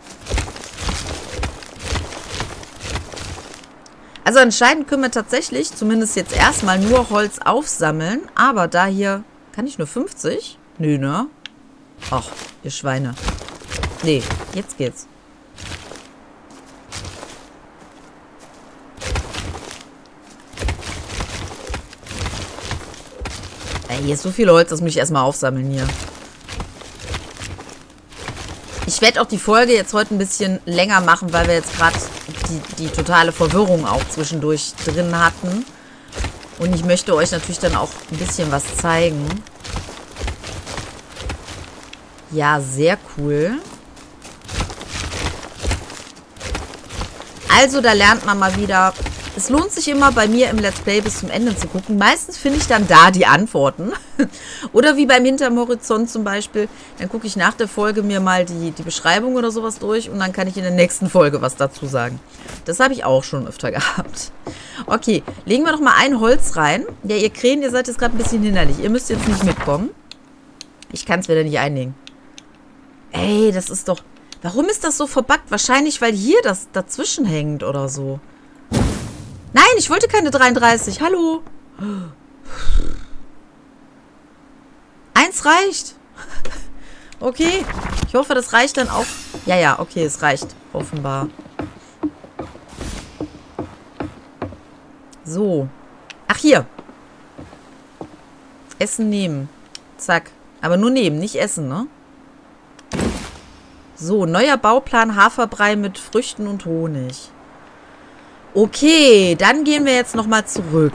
Also anscheinend können wir tatsächlich, zumindest jetzt erstmal, nur Holz aufsammeln. Aber da hier... Kann ich nur 50? Nö, ne? Ach, ihr Schweine. Nee, jetzt geht's. Ey, hier ist so viel Holz, das muss ich erstmal aufsammeln hier. Ich werde auch die Folge jetzt heute ein bisschen länger machen, weil wir jetzt gerade die totale Verwirrung auch zwischendurch drin hatten. Und ich möchte euch natürlich dann auch ein bisschen was zeigen. Ja, sehr cool. Also, da lernt man mal wieder... Es lohnt sich immer, bei mir im Let's Play bis zum Ende zu gucken. Meistens finde ich dann da die Antworten. Oder wie beim Hinterm Horizont zum Beispiel. Dann gucke ich nach der Folge mir mal die Beschreibung oder sowas durch. Und dann kann ich in der nächsten Folge was dazu sagen. Das habe ich auch schon öfter gehabt. Okay, legen wir doch mal ein Holz rein. Ja, ihr Krähen, ihr seid jetzt gerade ein bisschen hinderlich. Ihr müsst jetzt nicht mitkommen. Ich kann es wieder nicht einlegen. Ey, das ist doch... Warum ist das so verbuggt? Wahrscheinlich, weil hier das dazwischen hängt oder so. Nein, ich wollte keine 33. Hallo. 1 reicht. Okay. Ich hoffe, das reicht dann auch. Ja, ja, okay, es reicht. Offenbar. So. Ach, hier. Essen nehmen. Zack. Aber nur nehmen, nicht essen, ne? So, neuer Bauplan Haferbrei mit Früchten und Honig. Okay, dann gehen wir jetzt nochmal zurück.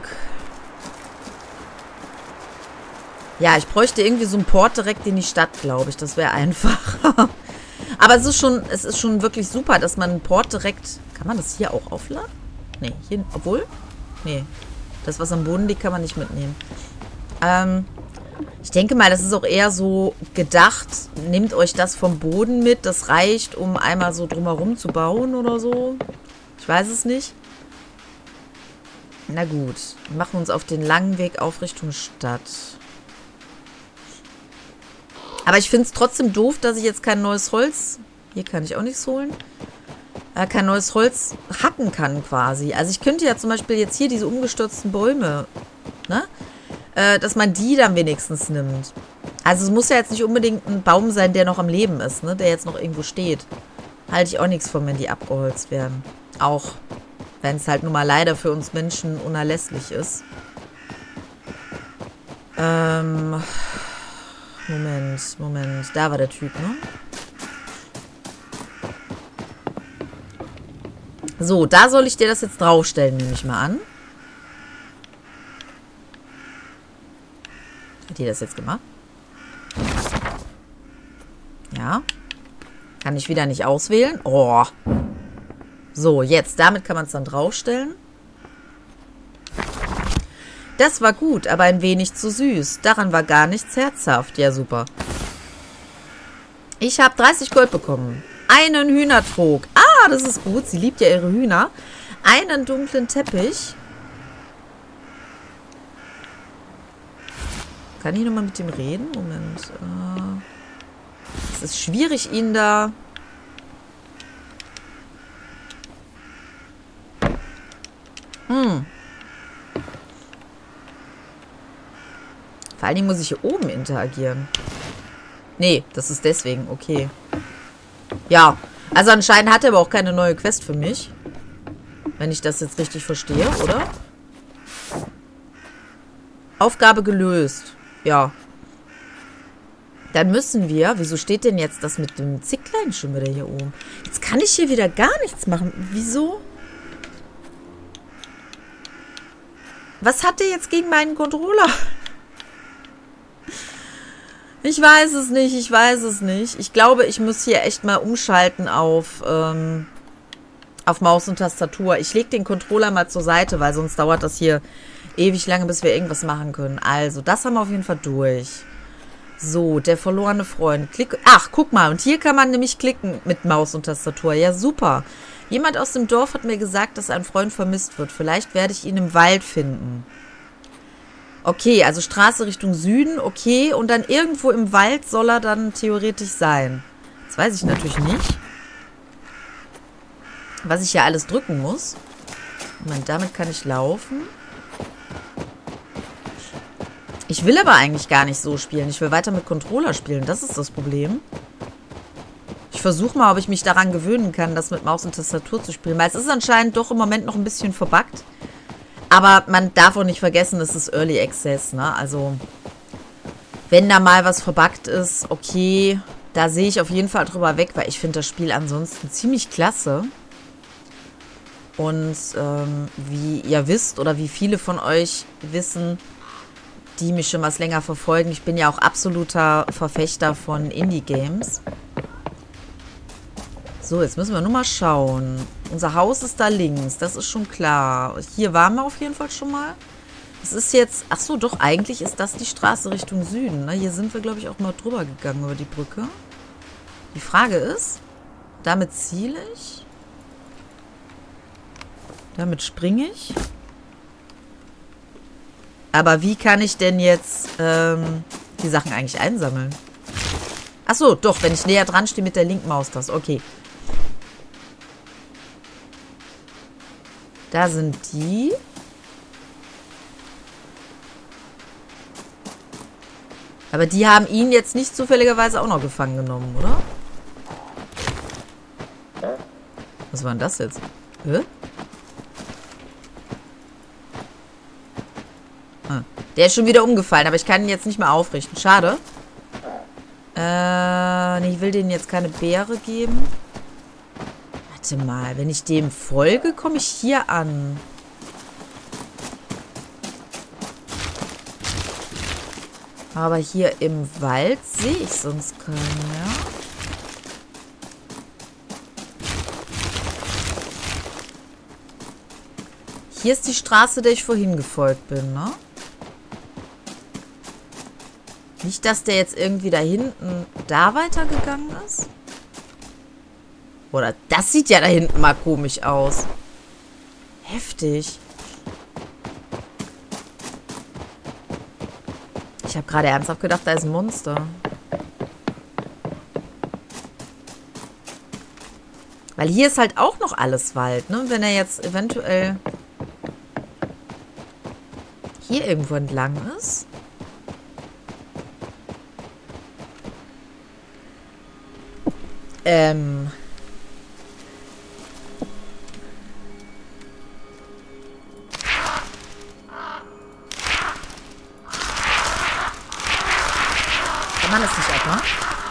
Ja, ich bräuchte irgendwie so einen Port direkt in die Stadt, glaube ich. Das wäre einfacher. Aber es ist schon wirklich super, dass man einen Port direkt... Kann man das hier auch aufladen? Nee, hier... Obwohl? Nee. Das, was am Boden liegt, kann man nicht mitnehmen. Ich denke mal, das ist auch eher so gedacht. Nehmt euch das vom Boden mit. Das reicht, um einmal so drumherum zu bauen oder so. Ich weiß es nicht. Na gut, wir machen uns auf den langen Weg auf Richtung Stadt. Aber ich finde es trotzdem doof, dass ich jetzt kein neues Holz... Hier kann ich auch nichts holen. Kein neues Holz hacken kann quasi. Also ich könnte ja zum Beispiel jetzt hier diese umgestürzten Bäume, ne? Dass man die dann wenigstens nimmt. Also es muss ja jetzt nicht unbedingt ein Baum sein, der noch am Leben ist, ne? Der jetzt noch irgendwo steht. Halte ich auch nichts von, wenn die abgeholzt werden. Auch... Wenn es halt nun mal leider für uns Menschen unerlässlich ist. Moment. Da war der Typ, ne? So, da soll ich dir das jetzt draufstellen, nehme ich mal an. Hat die das jetzt gemacht? Ja. Kann ich wieder nicht auswählen? Oh. So, jetzt. Damit kann man es dann draufstellen. Das war gut, aber ein wenig zu süß. Daran war gar nichts herzhaft. Ja, super. Ich habe 30 Gold bekommen. Einen Hühnertrog. Ah, das ist gut. Sie liebt ja ihre Hühner. Einen dunklen Teppich. Kann ich nochmal mit dem reden? Moment. Es ist schwierig, ihn da... Vor allen Dingen muss ich hier oben interagieren. Nee, das ist deswegen. Okay. Ja, also anscheinend hat er aber auch keine neue Quest für mich. Wenn ich das jetzt richtig verstehe, oder? Aufgabe gelöst. Ja. Dann müssen wir... Wieso steht denn jetzt das mit dem Zicklein schon wieder hier oben? Jetzt kann ich hier wieder gar nichts machen. Wieso? Was hat der jetzt gegen meinen Controller? Ich weiß es nicht, ich weiß es nicht. Ich glaube, ich muss hier echt mal umschalten auf Maus und Tastatur. Ich lege den Controller mal zur Seite, weil sonst dauert das hier ewig lange, bis wir irgendwas machen können. Also, das haben wir auf jeden Fall durch. So, der verlorene Freund. Ach, guck mal. Und hier kann man nämlich klicken mit Maus und Tastatur. Ja, super. Jemand aus dem Dorf hat mir gesagt, dass ein Freund vermisst wird. Vielleicht werde ich ihn im Wald finden. Okay, also Straße Richtung Süden. Okay, und dann irgendwo im Wald soll er dann theoretisch sein. Das weiß ich natürlich nicht. Was ich ja alles drücken muss. Moment, damit kann ich laufen. Ich will aber eigentlich gar nicht so spielen. Ich will weiter mit Controller spielen. Das ist das Problem. Ich versuche mal, ob ich mich daran gewöhnen kann, das mit Maus und Tastatur zu spielen. Weil es ist anscheinend doch im Moment noch ein bisschen verbuggt. Aber man darf auch nicht vergessen, es ist Early Access, ne? Also, wenn da mal was verbuggt ist, okay, da sehe ich auf jeden Fall drüber weg, weil ich finde das Spiel ansonsten ziemlich klasse. Und wie ihr wisst oder wie viele von euch wissen, die mich schon was länger verfolgen, ich bin ja auch absoluter Verfechter von Indie-Games. So, jetzt müssen wir nur mal schauen. Unser Haus ist da links, das ist schon klar. Hier waren wir auf jeden Fall schon mal. Es ist jetzt, ach so, doch, eigentlich ist das die Straße Richtung Süden. Ne? Hier sind wir, glaube ich, auch mal drüber gegangen über die Brücke. Die Frage ist, damit ziele ich? Damit springe ich? Aber wie kann ich denn jetzt die Sachen eigentlich einsammeln? Ach so, doch, wenn ich näher dran stehe mit der linken Maustaste. Okay. Da sind die. Aber die haben ihn jetzt nicht zufälligerweise auch noch gefangen genommen, oder? Was war denn das jetzt? Hä? Ah, der ist schon wieder umgefallen, aber ich kann ihn jetzt nicht mehr aufrichten. Schade. Nee, ich will denen jetzt keine Beere geben. Warte mal, wenn ich dem folge, komme ich hier an. Aber hier im Wald sehe ich sonst keinen, ja? Hier ist die Straße, der ich vorhin gefolgt bin, ne? Nicht, dass der jetzt irgendwie da hinten da weitergegangen ist? Oder das sieht ja da hinten mal komisch aus. Heftig. Ich habe gerade ernsthaft gedacht, da ist ein Monster. Weil hier ist halt auch noch alles Wald, ne? Wenn er jetzt eventuell hier irgendwo entlang ist. Kann man das nicht auch mal?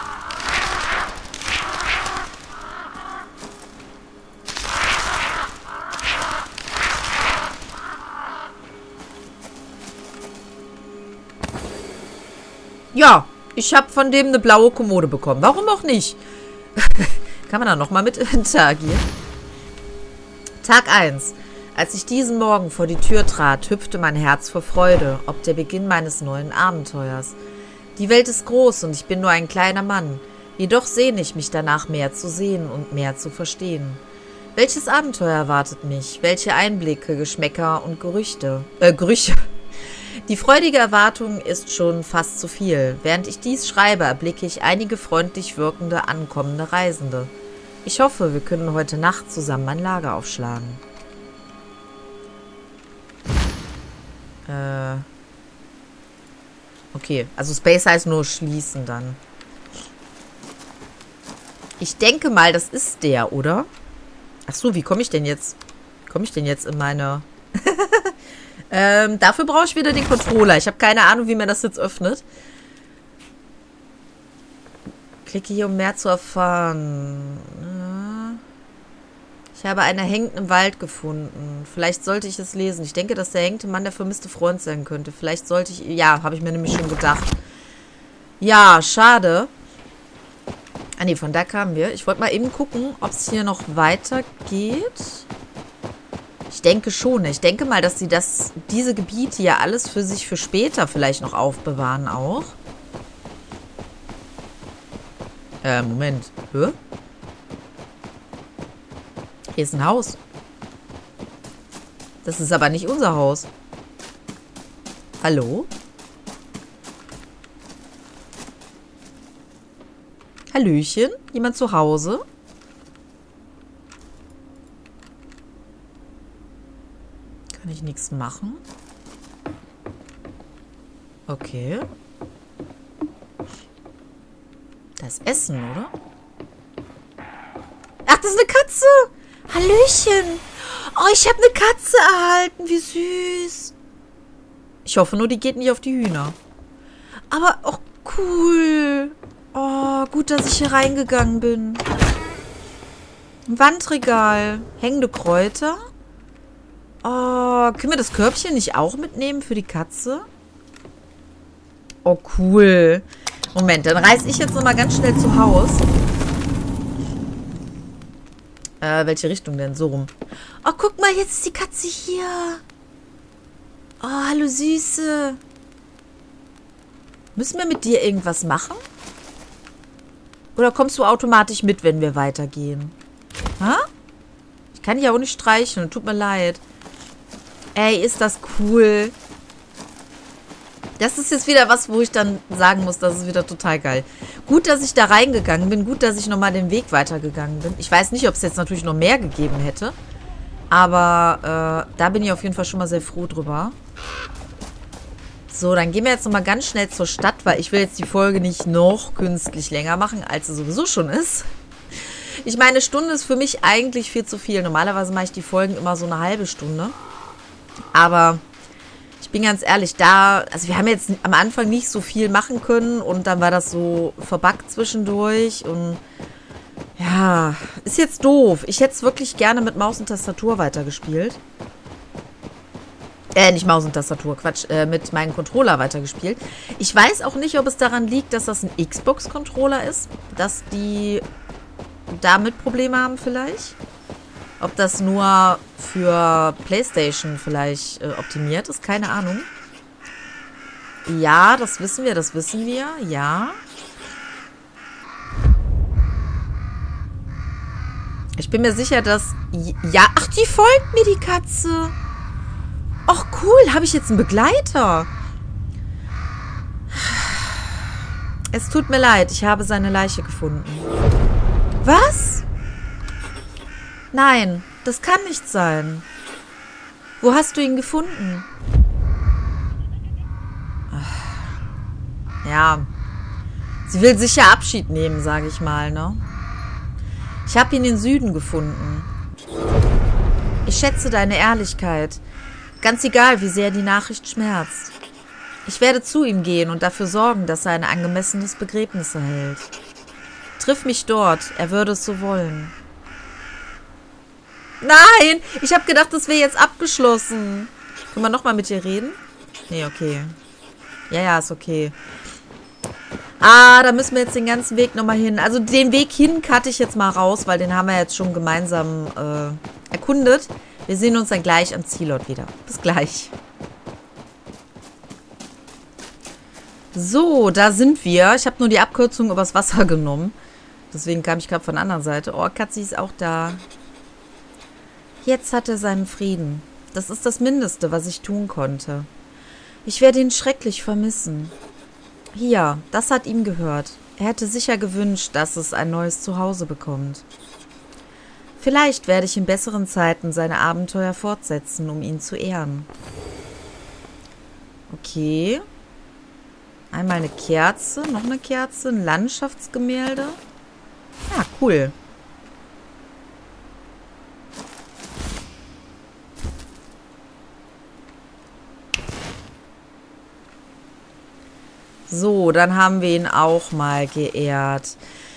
Ja, ich habe von dem eine blaue Kommode bekommen. Warum auch nicht? Kann man da nochmal mit interagieren? Tag 1. Als ich diesen Morgen vor die Tür trat, hüpfte mein Herz vor Freude, ob der Beginn meines neuen Abenteuers. Die Welt ist groß und ich bin nur ein kleiner Mann. Jedoch sehne ich mich danach, mehr zu sehen und mehr zu verstehen. Welches Abenteuer erwartet mich? Welche Einblicke, Geschmäcker und Gerüche? Die freudige Erwartung ist schon fast zu viel. Während ich dies schreibe, erblicke ich einige freundlich wirkende, ankommende Reisende. Ich hoffe, wir können heute Nacht zusammen ein Lager aufschlagen. Okay, also Space heißt nur schließen dann. Ich denke mal, das ist der, oder? Ach so, wie komme ich denn jetzt? Komme ich denn jetzt in meine... dafür brauche ich wieder den Controller. Ich habe keine Ahnung, wie man das jetzt öffnet. Klicke hier, um mehr zu erfahren. Ich habe eine hängend im Wald gefunden. Vielleicht sollte ich es lesen. Ich denke, dass der hängte Mann der vermisste Freund sein könnte. Vielleicht sollte ich... Ja, habe ich mir nämlich schon gedacht. Ja, schade. Ah, nee, von da kamen wir. Ich wollte mal eben gucken, ob es hier noch weitergeht. Ich denke schon. Ich denke mal, dass sie diese Gebiete ja alles für sich für später vielleicht noch aufbewahren auch. Moment. Hä? Hier ist ein Haus. Das ist aber nicht unser Haus. Hallo? Hallöchen? Jemand zu Hause? Kann ich nichts machen? Okay. Das Essen, oder? Ach, das ist eine Katze! Hallöchen! Oh, ich habe eine Katze erhalten. Wie süß. Ich hoffe nur, die geht nicht auf die Hühner. Aber, oh, cool. Oh, gut, dass ich hier reingegangen bin. Ein Wandregal. Hängende Kräuter. Oh, können wir das Körbchen nicht auch mitnehmen für die Katze? Oh, cool. Moment, dann reise ich jetzt nochmal ganz schnell zu Haus. Welche Richtung denn? So rum. Oh, guck mal, jetzt ist die Katze hier. Oh, hallo Süße. Müssen wir mit dir irgendwas machen? Oder kommst du automatisch mit, wenn wir weitergehen? Ha? Ich kann dich ja auch nicht streicheln. Tut mir leid. Ey, ist das cool. Das ist jetzt wieder was, wo ich dann sagen muss, das ist wieder total geil. Gut, dass ich da reingegangen bin. Gut, dass ich nochmal den Weg weitergegangen bin. Ich weiß nicht, ob es jetzt natürlich noch mehr gegeben hätte. Aber da bin ich auf jeden Fall schon mal sehr froh drüber. So, dann gehen wir jetzt nochmal ganz schnell zur Stadt, weil ich will jetzt die Folge nicht noch künstlich länger machen, als sie sowieso schon ist. Ich meine, eine Stunde ist für mich eigentlich viel zu viel. Normalerweise mache ich die Folgen immer so eine halbe Stunde. Aber ich bin ganz ehrlich, also wir haben jetzt am Anfang nicht so viel machen können und dann war das so verbuggt zwischendurch und ja, ist jetzt doof. Ich hätte es wirklich gerne mit Maus und Tastatur weitergespielt. Nicht Maus und Tastatur, Quatsch, mit meinem Controller weitergespielt. Ich weiß auch nicht, ob es daran liegt, dass das ein Xbox-Controller ist, dass die damit Probleme haben vielleicht. Ob das nur für PlayStation vielleicht optimiert ist, keine Ahnung. Ja, das wissen wir, ja. Ich bin mir sicher, dass... Ja, ach, die folgt mir, die Katze. Ach, cool, habe ich jetzt einen Begleiter? Es tut mir leid, ich habe seine Leiche gefunden. Was? Nein, das kann nicht sein. Wo hast du ihn gefunden? Ach, ja. Sie will sicher Abschied nehmen, sage ich mal, ne? Ich habe ihn im Süden gefunden. Ich schätze deine Ehrlichkeit. Ganz egal, wie sehr die Nachricht schmerzt. Ich werde zu ihm gehen und dafür sorgen, dass er ein angemessenes Begräbnis erhält. Triff mich dort, er würde es so wollen. Nein, ich habe gedacht, das wäre jetzt abgeschlossen. Können wir nochmal mit dir reden? Nee, okay. Ja, ist okay. Ah, da müssen wir jetzt den ganzen Weg nochmal hin. Also den Weg hin cutte ich jetzt mal raus, weil den haben wir jetzt schon gemeinsam erkundet. Wir sehen uns dann gleich am Zielort wieder. Bis gleich. So, da sind wir. Ich habe nur die Abkürzung übers Wasser genommen. Deswegen kam ich gerade von der anderen Seite. Oh, Katzi ist auch da. Jetzt hat er seinen Frieden. Das ist das Mindeste, was ich tun konnte. Ich werde ihn schrecklich vermissen. Hier, das hat ihm gehört. Er hätte sicher gewünscht, dass es ein neues Zuhause bekommt. Vielleicht werde ich in besseren Zeiten seine Abenteuer fortsetzen, um ihn zu ehren. Okay. Einmal eine Kerze, noch eine Kerze, ein Landschaftsgemälde. Ja, cool. So, dann haben wir ihn auch mal geehrt.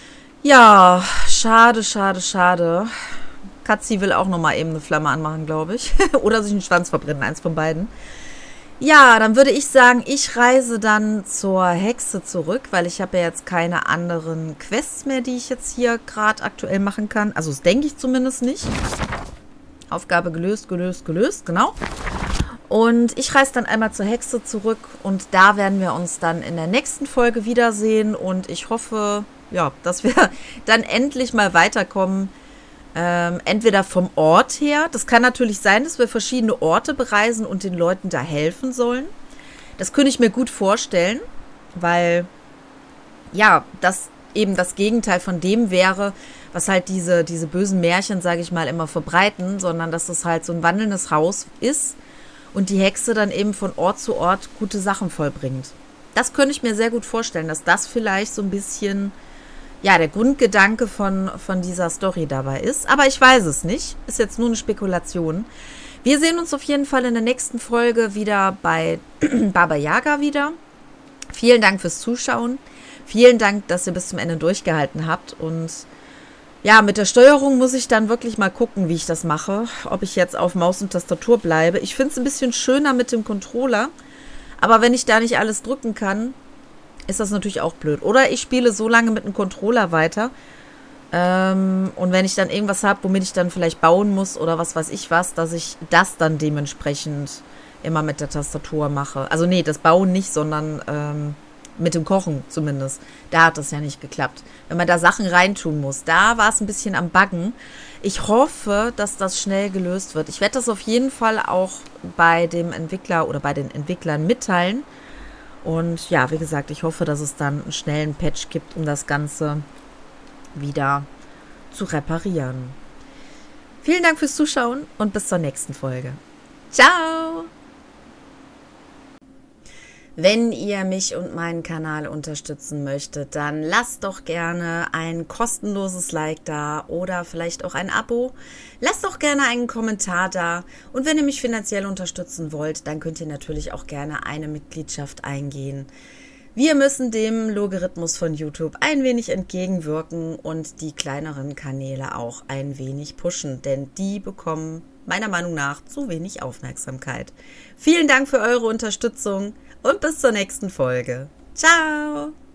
Ja, schade, schade, schade. Katzi will auch nochmal eben eine Flamme anmachen, glaube ich. Oder sich einen Schwanz verbrennen, eins von beiden. Ja, dann würde ich sagen, ich reise dann zur Hexe zurück, weil ich habe ja jetzt keine anderen Quests mehr, die ich jetzt hier gerade aktuell machen kann. Also das denke ich zumindest nicht. Aufgabe gelöst, gelöst, gelöst, genau. Und ich reise dann einmal zur Hexe zurück und da werden wir uns dann in der nächsten Folge wiedersehen. Und ich hoffe, ja, dass wir dann endlich mal weiterkommen. Entweder vom Ort her. Das kann natürlich sein, dass wir verschiedene Orte bereisen und den Leuten da helfen sollen. Das könnte ich mir gut vorstellen, weil ja, das eben das Gegenteil von dem wäre, was halt diese bösen Märchen, sage ich mal, immer verbreiten, sondern dass es halt so ein wandelndes Haus ist und die Hexe dann eben von Ort zu Ort gute Sachen vollbringt. Das könnte ich mir sehr gut vorstellen, dass das vielleicht so ein bisschen, ja, der Grundgedanke von dieser Story dabei ist. Aber ich weiß es nicht. Ist jetzt nur eine Spekulation. Wir sehen uns auf jeden Fall in der nächsten Folge wieder bei Baba Yaga wieder. Vielen Dank fürs Zuschauen. Vielen Dank, dass ihr bis zum Ende durchgehalten habt. Und ja, mit der Steuerung muss ich dann wirklich mal gucken, wie ich das mache. Ob ich jetzt auf Maus und Tastatur bleibe. Ich finde es ein bisschen schöner mit dem Controller. Aber wenn ich da nicht alles drücken kann, ist das natürlich auch blöd. Oder ich spiele so lange mit dem Controller weiter. Und wenn ich dann irgendwas habe, womit ich dann vielleicht bauen muss oder was weiß ich was, dass ich das dann dementsprechend immer mit der Tastatur mache. Also nee, das Bauen nicht, sondern mit dem Kochen zumindest. Da hat das ja nicht geklappt. Wenn man da Sachen reintun muss, da war es ein bisschen am Buggen. Ich hoffe, dass das schnell gelöst wird. Ich werde das auf jeden Fall auch bei dem Entwickler oder bei den Entwicklern mitteilen. Und ja, wie gesagt, ich hoffe, dass es dann einen schnellen Patch gibt, um das Ganze wieder zu reparieren. Vielen Dank fürs Zuschauen und bis zur nächsten Folge. Ciao! Wenn ihr mich und meinen Kanal unterstützen möchtet, dann lasst doch gerne ein kostenloses Like da oder vielleicht auch ein Abo. Lasst doch gerne einen Kommentar da. Und wenn ihr mich finanziell unterstützen wollt, dann könnt ihr natürlich auch gerne eine Mitgliedschaft eingehen. Wir müssen dem Logarithmus von YouTube ein wenig entgegenwirken und die kleineren Kanäle auch ein wenig pushen, denn die bekommen meiner Meinung nach zu wenig Aufmerksamkeit. Vielen Dank für eure Unterstützung und bis zur nächsten Folge. Ciao!